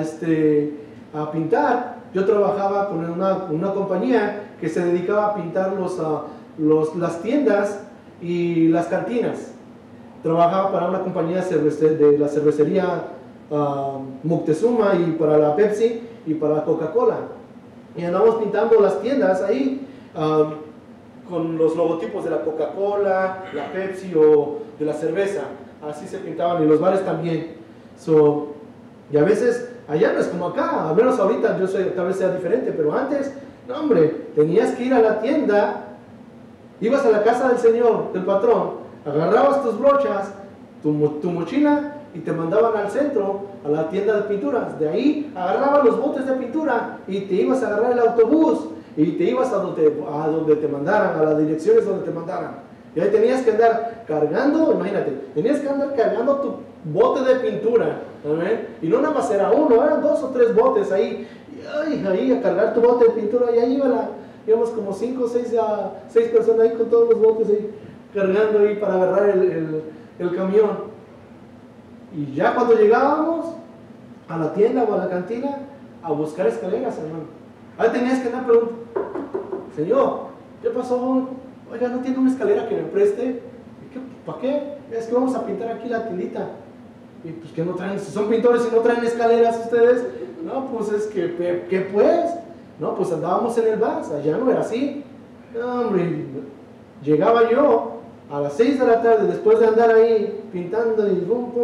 pintar. Yo trabajaba con una compañía que se dedicaba a pintar las tiendas y las cantinas. Trabajaba para una compañía de la cervecería Moctezuma y para la Pepsi y para la Coca-Cola. Y andamos pintando las tiendas ahí con los logotipos de la Coca-Cola, la Pepsi o de la cerveza. Así se pintaban y los bares también. Y a veces allá no es como acá, al menos ahorita tal vez sea diferente, pero antes, no, hombre, tenías que ir a la tienda, ibas a la casa del señor, del patrón, agarrabas tus brochas, tu mochila y te mandaban al centro, a la tienda de pinturas. De ahí agarrabas los botes de pintura y te ibas a agarrar el autobús y te ibas a donde te mandaran, a las direcciones donde te mandaran. Y ahí tenías que andar cargando, imagínate, tenías que andar cargando tu bote de pintura, ¿verdad? Y no nada más era uno, eran 2 o 3 botes ahí, y ahí a cargar tu bote de pintura, y ahí íbamos como 5 o 6 personas ahí con todos los botes ahí, cargando ahí para agarrar el camión. Y ya cuando llegábamos a la tienda o a la cantina, a buscar escaleras, hermano. Ahí tenías que andar preguntando, señor, ¿qué pasó? Oiga, ¿no tiene una escalera que me preste? ¿Para qué? Es que vamos a pintar aquí la tiendita. Y pues que no traen, si son pintores y no traen escaleras ustedes, no, pues es que, ¿qué pues? No, pues andábamos en el bus, allá no era así. No, hombre, llegaba yo a las 6 de la tarde, después de andar ahí pintando y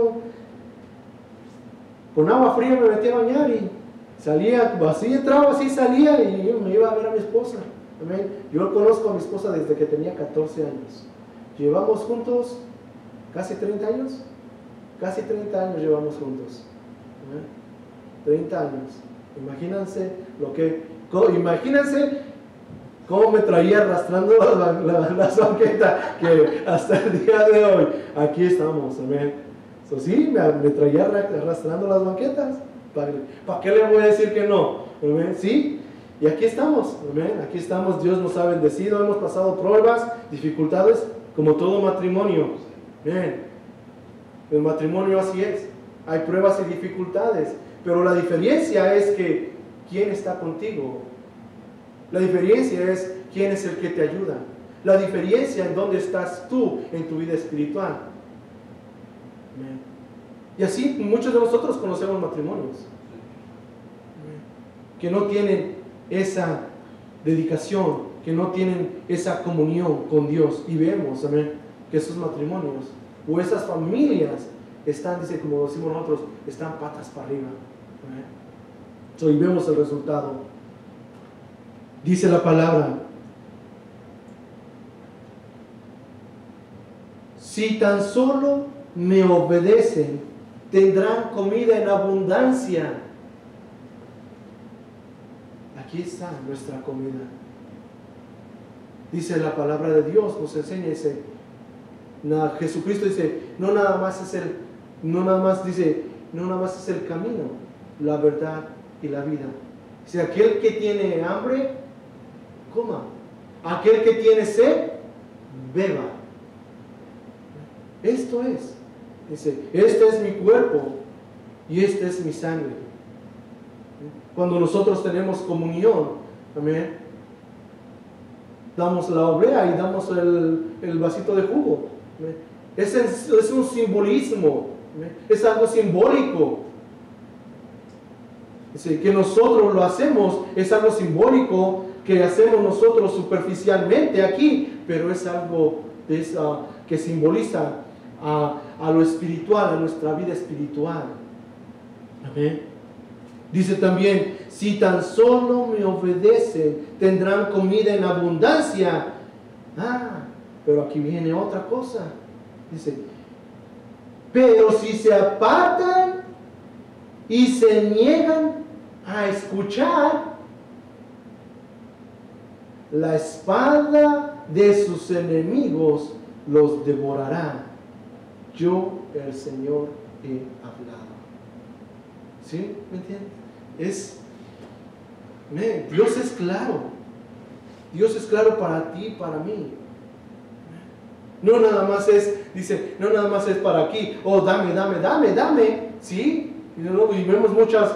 con agua fría me metí a bañar y salía, así entraba, así salía y yo me iba a ver a mi esposa. Amén. Yo conozco a mi esposa desde que tenía 14 años. Llevamos juntos casi 30 años. Casi 30 años llevamos juntos. Amén. 30 años. Imagínense cómo me traía arrastrando las banquetas, que hasta el día de hoy aquí estamos. Amén. Sí, me traía arrastrando las banquetas. ¿Para qué le voy a decir que no? Amén. Sí. Y aquí estamos, amén. Aquí estamos, Dios nos ha bendecido, hemos pasado pruebas, dificultades, como todo matrimonio. Amén. El matrimonio así es, hay pruebas y dificultades, pero la diferencia es que ¿quién está contigo? La diferencia es quién es el que te ayuda. La diferencia en dónde estás tú en tu vida espiritual. Amén. Y así muchos de nosotros conocemos matrimonios que no tienen esa dedicación, que no tienen esa comunión con Dios, y vemos, amén, que esos matrimonios o esas familias están, dice, como decimos nosotros, están patas para arriba. Y vemos el resultado. Dice la palabra: si tan solo me obedecen, tendrán comida en abundancia. Aquí está nuestra comida. Dice la palabra de Dios, nos enseña, Jesucristo dice, no nada más es el camino, la verdad y la vida. Dice, aquel que tiene hambre, coma. Aquel que tiene sed, beba. Esto es, dice, este es mi cuerpo y esta es mi sangre. Cuando nosotros tenemos comunión, amén, damos la oblea y damos el vasito de jugo. Es un simbolismo, es algo simbólico. Dice que nosotros lo hacemos, es algo simbólico que hacemos nosotros superficialmente aquí, pero es algo que simboliza a lo espiritual, a nuestra vida espiritual. Amén. Dice también, si tan solo me obedecen, tendrán comida en abundancia. Pero aquí viene otra cosa. Dice, pero si se apartan y se niegan a escuchar, la espada de sus enemigos los devorará. Yo, el Señor, he hablado. ¿Sí? ¿Me entiendes? Dios es claro. Dios es claro para ti y para mí. No nada más es, dice, no nada más es para aquí. Oh, dame, dame, dame, dame. ¿Sí? Y vemos muchas,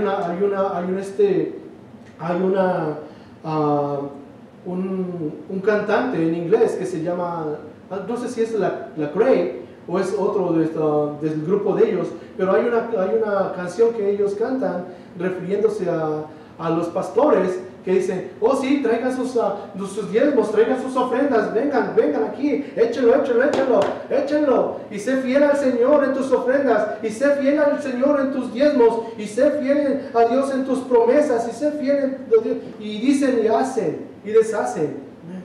un cantante en inglés que se llama, no sé si es la Cray o es otro del grupo de ellos, pero hay una canción que ellos cantan refiriéndose a los pastores que dicen, oh sí, traigan sus diezmos, traigan sus ofrendas, vengan aquí, échenlo, y sé fiel al Señor en tus ofrendas, y sé fiel al Señor en tus diezmos, y sé fiel a Dios en tus promesas, y sé fiel a Dios, y dicen y hacen, y deshacen.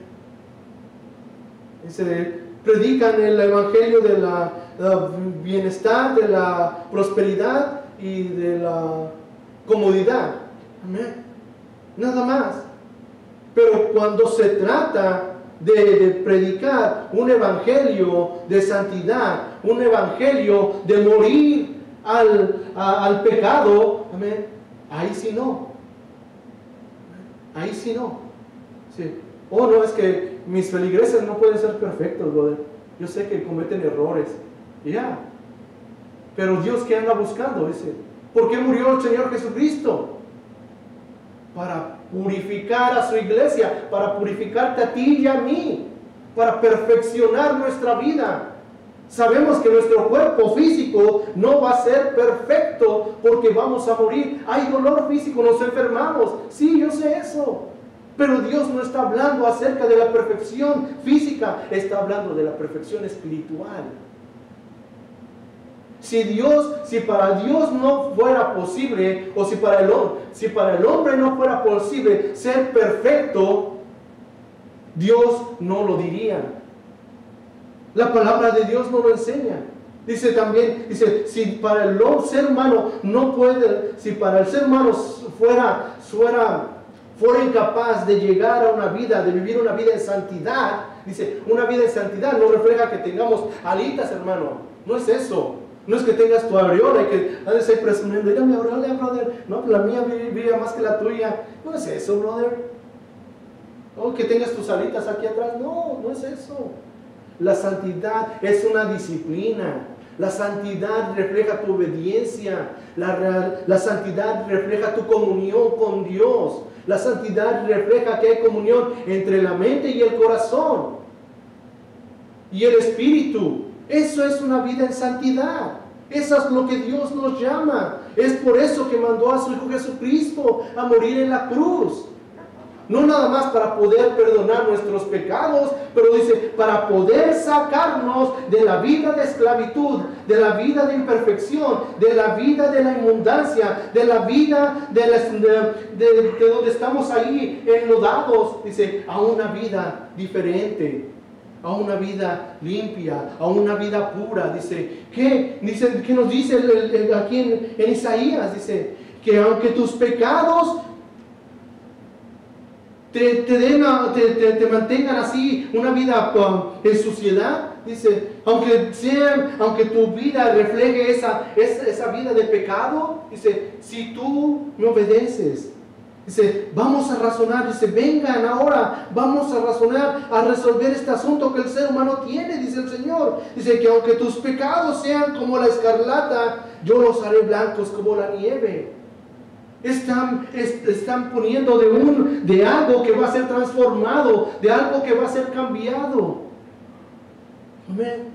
Predican el evangelio de la bienestar, de la prosperidad y de la comodidad. Amén. Nada más. Pero cuando se trata de predicar un evangelio de santidad, un evangelio de morir al pecado, amén, ahí sí no. Ahí sí no. Sí. Oh, no, es que mis feligreses no pueden ser perfectos, brother. Yo sé que cometen errores. Ya. Pero Dios, ¿qué anda buscando? Dice, ¿por qué murió el Señor Jesucristo? Para purificar a su iglesia, para purificarte a ti y a mí, para perfeccionar nuestra vida. Sabemos que nuestro cuerpo físico no va a ser perfecto porque vamos a morir. Hay dolor físico, nos enfermamos. Sí, yo sé eso. Pero Dios no está hablando acerca de la perfección física, está hablando de la perfección espiritual. Si para Dios no fuera posible, o si para el hombre no fuera posible ser perfecto, Dios no lo diría. La palabra de Dios no lo enseña. Dice también, si para el ser humano no puede, si para el ser humano fuera incapaz de llegar a una vida, de vivir una vida en santidad, dice, una vida en santidad no refleja que tengamos alitas, hermano. No es eso. No es que tengas tu aureola y que andes ahí presumiendo, mira mi aureola, brother. No, la mía brilla más que la tuya. No es eso, brother. O que tengas tus alitas aquí atrás. No, no es eso. La santidad es una disciplina. La santidad refleja tu obediencia. La santidad refleja tu comunión con Dios. La santidad refleja que hay comunión entre la mente y el corazón y el espíritu. Eso es una vida en santidad. Eso es lo que Dios nos llama. Es por eso que mandó a su Hijo Jesucristo a morir en la cruz. No nada más para poder perdonar nuestros pecados, pero dice, para poder sacarnos de la vida de esclavitud, de la vida de imperfección, de la vida de la inmundancia, de la vida de donde estamos ahí enlodados, dice, a una vida diferente, a una vida limpia, a una vida pura. Dice, ¿qué nos dice aquí en Isaías? Dice, que aunque tus pecados te mantengan así, una vida en suciedad, dice, aunque tu vida refleje esa vida de pecado, dice, si tú me obedeces, dice, vamos a razonar, dice, vengan ahora, vamos a razonar, a resolver este asunto que el ser humano tiene, dice el Señor. Dice que aunque tus pecados sean como la escarlata, yo los haré blancos como la nieve. Están poniendo de algo que va a ser transformado, de algo que va a ser cambiado. Amén.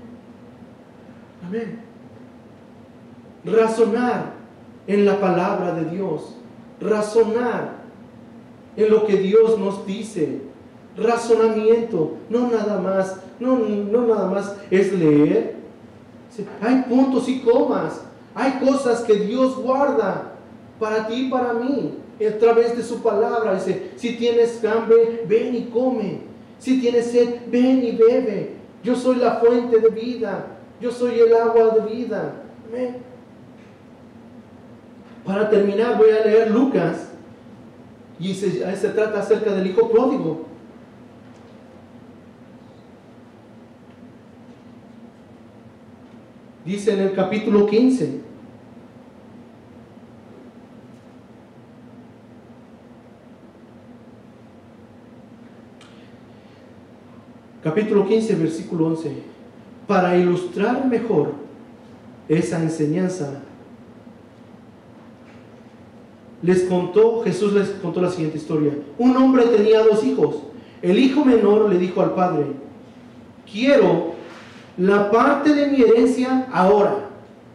Amén. Razonar en la palabra de Dios. razonar en lo que Dios nos dice. Razonamiento, no nada más es leer. Hay puntos y comas, hay cosas que Dios guarda para ti y para mí a través de su palabra. Dice, si tienes hambre, ven y come. Si tienes sed, ven y bebe. Yo soy la fuente de vida, yo soy el agua de vida. Amén. Para terminar voy a leer Lucas, y se trata acerca del hijo pródigo. Dice en el capítulo 15, versículo 11, para ilustrar mejor esa enseñanza, Jesús les contó la siguiente historia. Un hombre tenía 2 hijos. El hijo menor le dijo al padre, quiero la parte de mi herencia ahora,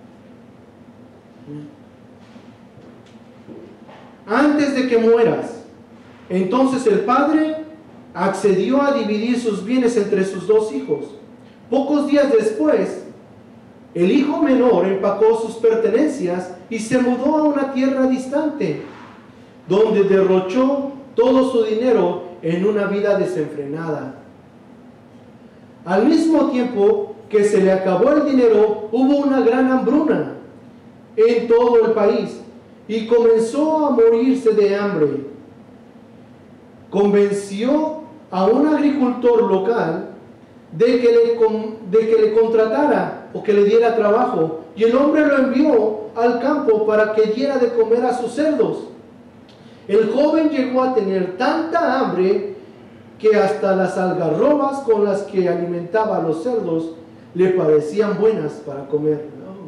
antes de que mueras. Entonces el padre accedió a dividir sus bienes entre sus 2 hijos. Pocos días después, el hijo menor empacó sus pertenencias y se mudó a una tierra distante, donde derrochó todo su dinero en una vida desenfrenada. Al mismo tiempo que se le acabó el dinero, hubo una gran hambruna en todo el país y comenzó a morirse de hambre. Convenció a un agricultor local de que le contratara o que le diera trabajo, y el hombre lo envió al campo para que diera de comer a sus cerdos. El joven llegó a tener tanta hambre que hasta las algarrobas con las que alimentaba a los cerdos le parecían buenas para comer.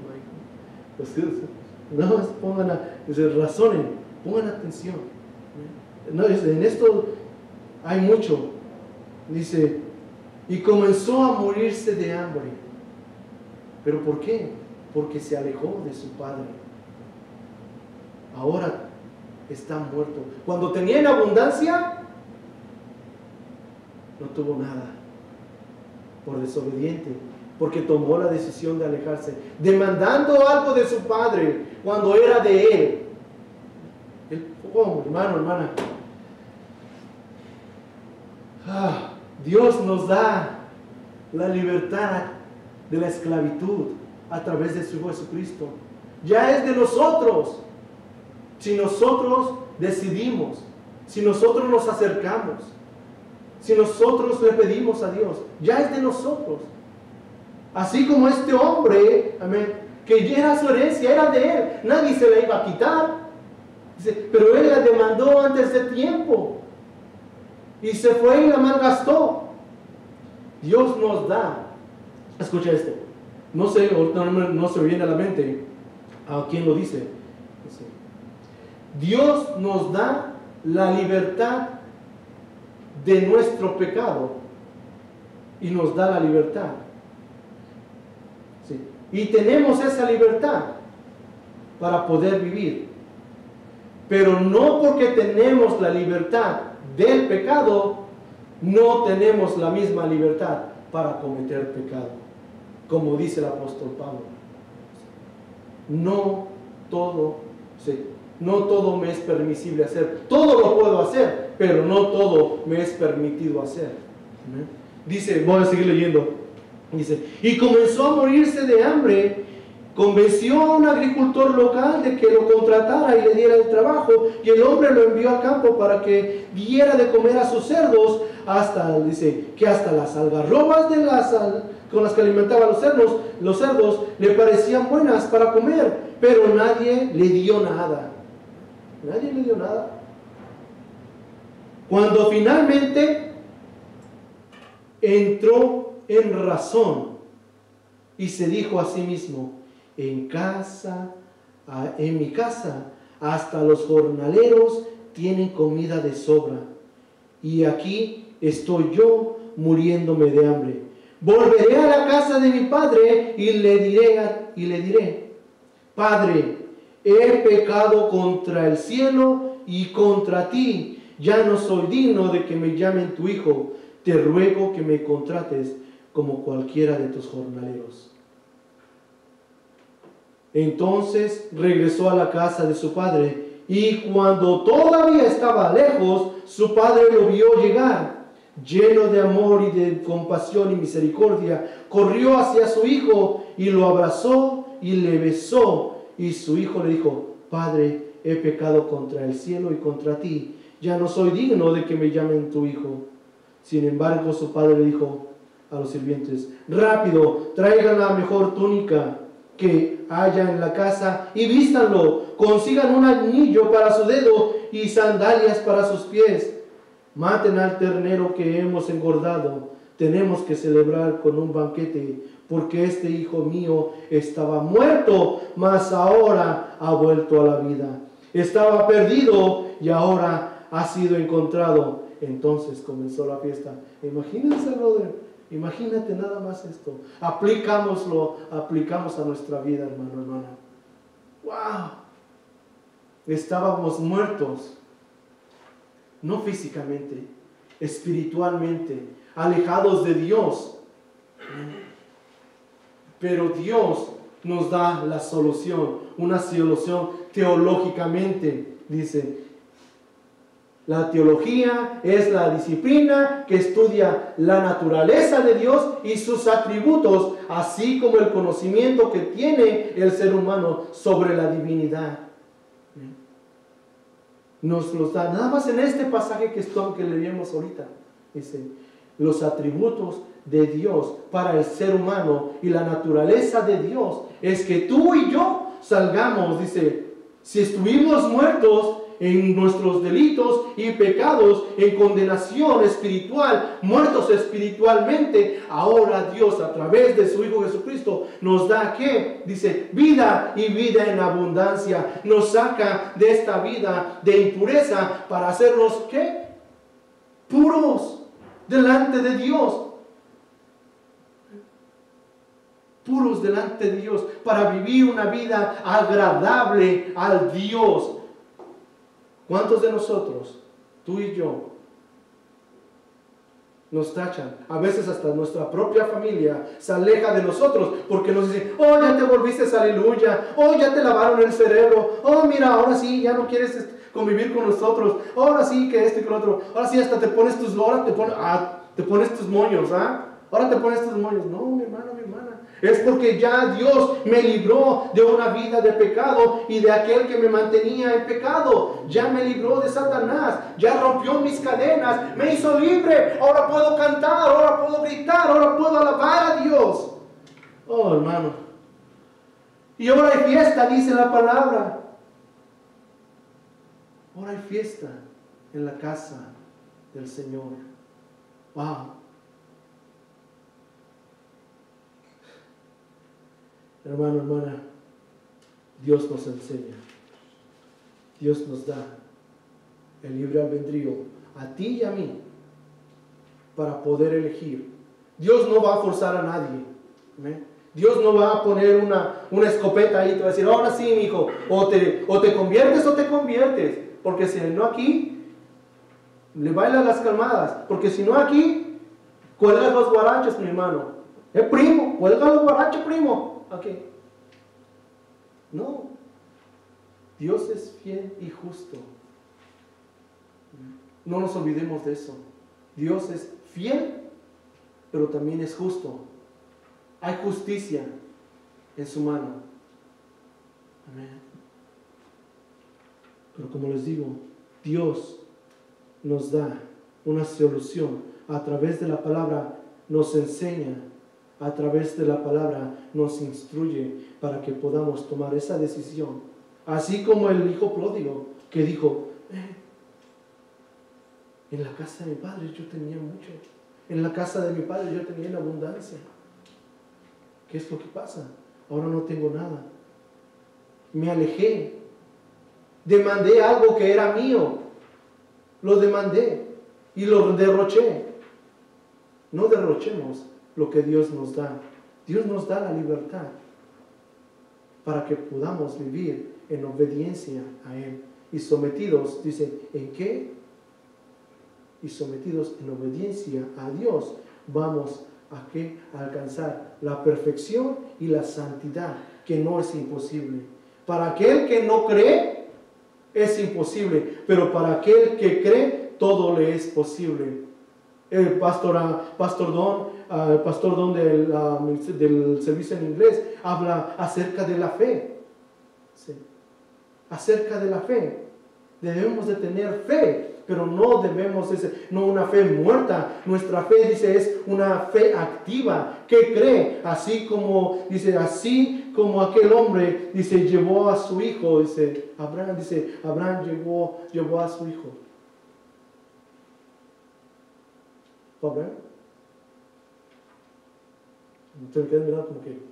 Razonen, pongan atención. En esto hay mucho. Dice, y comenzó a morirse de hambre. ¿Pero por qué? Porque se alejó de su padre. Ahora está muerto. Cuando tenía en abundancia, no tuvo nada. Por desobediente. Porque tomó la decisión de alejarse, demandando algo de su padre cuando era de él. Hermano, hermana. Dios nos da la libertad de la esclavitud a través de su Hijo Jesucristo. Ya es de nosotros. Si nosotros decidimos, si nosotros nos acercamos, si nosotros le pedimos a Dios, ya es de nosotros. Así como este hombre, amén, que ya era su herencia, era de él, nadie se la iba a quitar. Dice, pero él la demandó antes de tiempo y se fue y la malgastó. Dios nos da, escucha esto, no sé, no se me viene a la mente a quién lo dice. Dios nos da la libertad de nuestro pecado y nos da la libertad. ¿Sí? Y tenemos esa libertad para poder vivir. Pero no porque tenemos la libertad del pecado, no tenemos la misma libertad para cometer pecado. Como dice el apóstol Pablo. No todo me es permisible hacer. Todo lo puedo hacer, pero no todo me es permitido hacer. Dice, voy a seguir leyendo. Dice, y comenzó a morirse de hambre. Convenció a un agricultor local de que lo contratara y le diera el trabajo, y el hombre lo envió al campo para que diera de comer a sus cerdos, dice que hasta las algarrobas con las que alimentaba a los cerdos le parecían buenas para comer, pero nadie le dio nada. Nadie le dio nada. Cuando finalmente entró en razón y se dijo a sí mismo, en mi casa hasta los jornaleros tienen comida de sobra, y aquí estoy yo muriéndome de hambre. Volveré a la casa de mi padre y le diré, Padre, he pecado contra el cielo y contra ti ya no soy digno de que me llamen tu hijo. Te ruego que me contrates como cualquiera de tus jornaleros. Entonces regresó a la casa de su padre, y cuando todavía estaba lejos, su padre lo vio llegar. Lleno de amor y de compasión y misericordia, corrió hacia su hijo y lo abrazó y le besó. Y su hijo le dijo: Padre, he pecado contra el cielo y contra ti. Ya no soy digno de que me llamen tu hijo. Sin embargo, su padre le dijo a los sirvientes: Rápido, traigan la mejor túnica que haya en la casa y vístanlo. Consigan un anillo para su dedo y sandalias para sus pies. Maten al ternero que hemos engordado. Tenemos que celebrar con un banquete, porque este hijo mío estaba muerto, mas ahora ha vuelto a la vida. Estaba perdido y ahora ha sido encontrado. Entonces comenzó la fiesta. Imagínense, brother. Imagínate nada más esto. Aplicamos a nuestra vida, hermano, hermana. ¡Wow! Estábamos muertos. No físicamente, espiritualmente, alejados de Dios. Pero Dios nos da la solución, una solución teológicamente. Dice, la teología es la disciplina que estudia la naturaleza de Dios y sus atributos, así como el conocimiento que tiene el ser humano sobre la divinidad. Nos los da, nada más en este pasaje que leímos ahorita. Dice, los atributos de Dios para el ser humano y la naturaleza de Dios es que tú y yo salgamos, dice, si estuvimos muertos en nuestros delitos y pecados, en condenación espiritual, muertos espiritualmente, ahora Dios a través de su Hijo Jesucristo nos da, ¿qué? Dice, vida y vida en abundancia. Nos saca de esta vida de impureza para hacernos, ¿qué? Puros delante de Dios. Puros delante de Dios, para vivir una vida agradable al Dios. ¿Cuántos de nosotros, tú y yo, nos tachan? A veces hasta nuestra propia familia se aleja de nosotros porque nos dicen: oh, ya te volviste aleluya, oh, ya te lavaron el cerebro, oh, mira, ahora sí, ya no quieres convivir con nosotros, ahora sí que esto y que lo otro, ahora sí hasta te pones tus moños, ahora te pones tus moños. No, mi hermano, mi hermana. Es porque ya Dios me libró de una vida de pecado y de aquel que me mantenía en pecado. Ya me libró de Satanás, ya rompió mis cadenas, me hizo libre. Ahora puedo cantar, ahora puedo gritar, ahora puedo alabar a Dios. Oh, hermano. Y ahora hay fiesta, dice la palabra. Ahora hay fiesta en la casa del Señor. Wow. Hermano, hermana, Dios nos enseña, Dios nos da el libre albedrío a ti y a mí para poder elegir. Dios no va a forzar a nadie. Dios no va a poner una escopeta ahí y te va a decir: ahora sí, mi hijo, o te conviertes o te conviertes, porque si no aquí, le bailan las calmadas, porque si no aquí, cuelgas los guaraches, mi hermano. Primo, cuelga los guaraches, primo. Okay. No, Dios es fiel y justo. No nos olvidemos de eso. Dios es fiel, pero también es justo. Hay justicia en su mano. Amén. Pero como les digo, Dios nos da una solución a través de la palabra, nos enseña. A través de la palabra nos instruye para que podamos tomar esa decisión. Así como el hijo pródigo que dijo: en la casa de mi padre yo tenía mucho. En la casa de mi padre yo tenía en abundancia. ¿Qué es lo que pasa? Ahora no tengo nada. Me alejé. Demandé algo que era mío. Lo demandé y lo derroché. No derrochemos lo que Dios nos da. Dios nos da la libertad para que podamos vivir en obediencia a Él y sometidos, dice, ¿en qué? Y sometidos en obediencia a Dios, vamos a ¿qué? A alcanzar la perfección y la santidad, que no es imposible. Para aquel que no cree, es imposible, pero para aquel que cree, todo le es posible. El pastor Don del servicio en inglés habla acerca de la fe. ¿Sí? Acerca de la fe. Debemos de tener fe, pero no debemos, no una fe muerta. Nuestra fe, dice, es una fe activa, que cree, así como aquel hombre, dice, llevó a su hijo, Abraham llevó a su hijo. ¿Abraham? Te me quedas mirando como que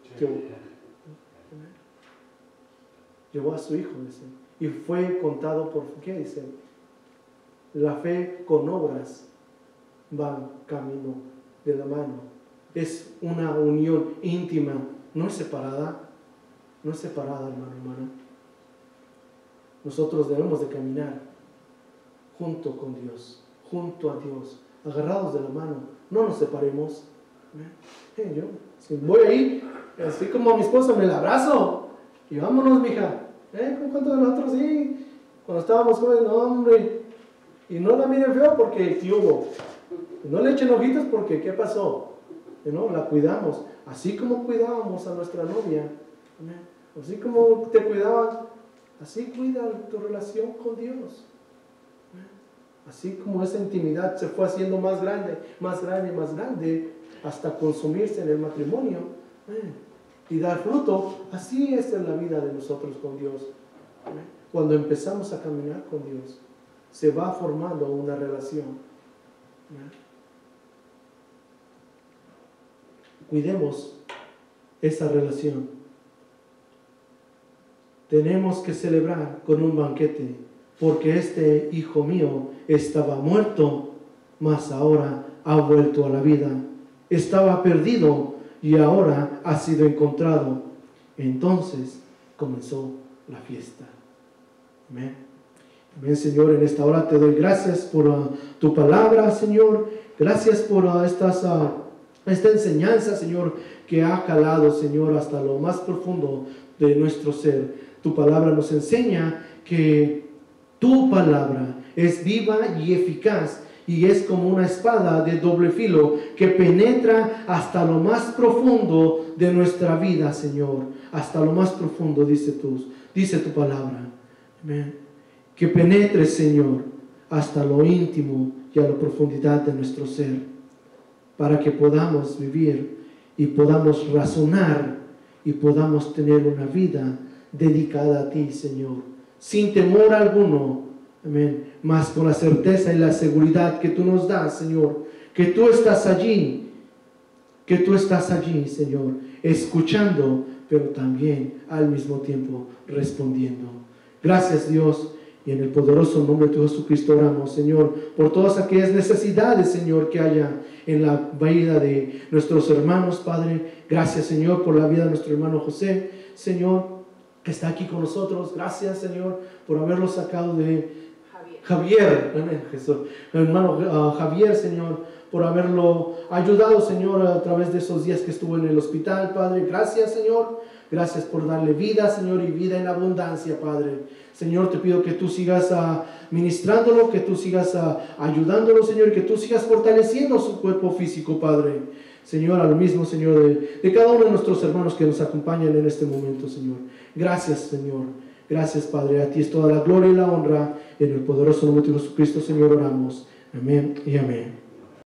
llevó a su hijo, dice, y fue contado por, ¿qué dice? La fe con obras van camino de la mano. Es una unión íntima, no es separada, hermano. Nosotros debemos de caminar junto con Dios, junto a Dios, agarrados de la mano, no nos separemos. Yo, si voy ahí, así como a mi esposa, me la abrazo y vámonos, mija. ¿Con cuántos de nosotros sí? Cuando estábamos jóvenes, no, hombre. Y no la miren feo porque ¿qué hubo? No le echen ojitos porque ¿qué pasó? ¿No? La cuidamos. Así como cuidábamos a nuestra novia. Así como te cuidaban, así cuida tu relación con Dios. Así como esa intimidad se fue haciendo más grande, hasta consumirse en el matrimonio y dar fruto. Así es en la vida de nosotros con Dios. Cuando empezamos a caminar con Dios, se va formando una relación. Cuidemos esa relación. Tenemos que celebrar con un banquete, porque este hijo mío estaba muerto, mas ahora ha vuelto a la vida. Estaba perdido y ahora ha sido encontrado. Entonces comenzó la fiesta. Amén. Amén, Señor. En esta hora te doy gracias por tu palabra, Señor. Gracias por esta enseñanza, Señor, que ha calado, Señor, hasta lo más profundo de nuestro ser. Tu palabra nos enseña que tu palabra es viva y eficaz, y es como una espada de doble filo que penetra hasta lo más profundo de nuestra vida, Señor. Hasta lo más profundo, dice tu palabra. Amén. Que penetre, Señor, hasta lo íntimo y a la profundidad de nuestro ser, para que podamos vivir y podamos razonar y podamos tener una vida dedicada a ti, Señor, sin temor alguno. Amén. Mas con la certeza y la seguridad que tú nos das, Señor, que tú estás allí, Señor, escuchando, pero también al mismo tiempo respondiendo. Gracias, Dios, y en el poderoso nombre de Jesucristo oramos, Señor, por todas aquellas necesidades, Señor, que haya en la vida de nuestros hermanos, Padre. Gracias, Señor, por la vida de nuestro hermano José, Señor, que está aquí con nosotros. Gracias, Señor, por haberlo sacado de Javier, Jesús, hermano Javier, Señor, por haberlo ayudado, Señor, a través de esos días que estuvo en el hospital, Padre. Gracias, Señor. Gracias por darle vida, Señor, y vida en abundancia, Padre. Señor, te pido que tú sigas ministrándolo, que tú sigas ayudándolo, Señor, y que tú sigas fortaleciendo su cuerpo físico, Padre. Señor, a lo mismo, Señor, de cada uno de nuestros hermanos que nos acompañan en este momento, Señor. Gracias, Señor. Gracias, Padre. A ti es toda la gloria y la honra. En el poderoso nombre de Jesucristo, Señor, oramos. Amén y amén.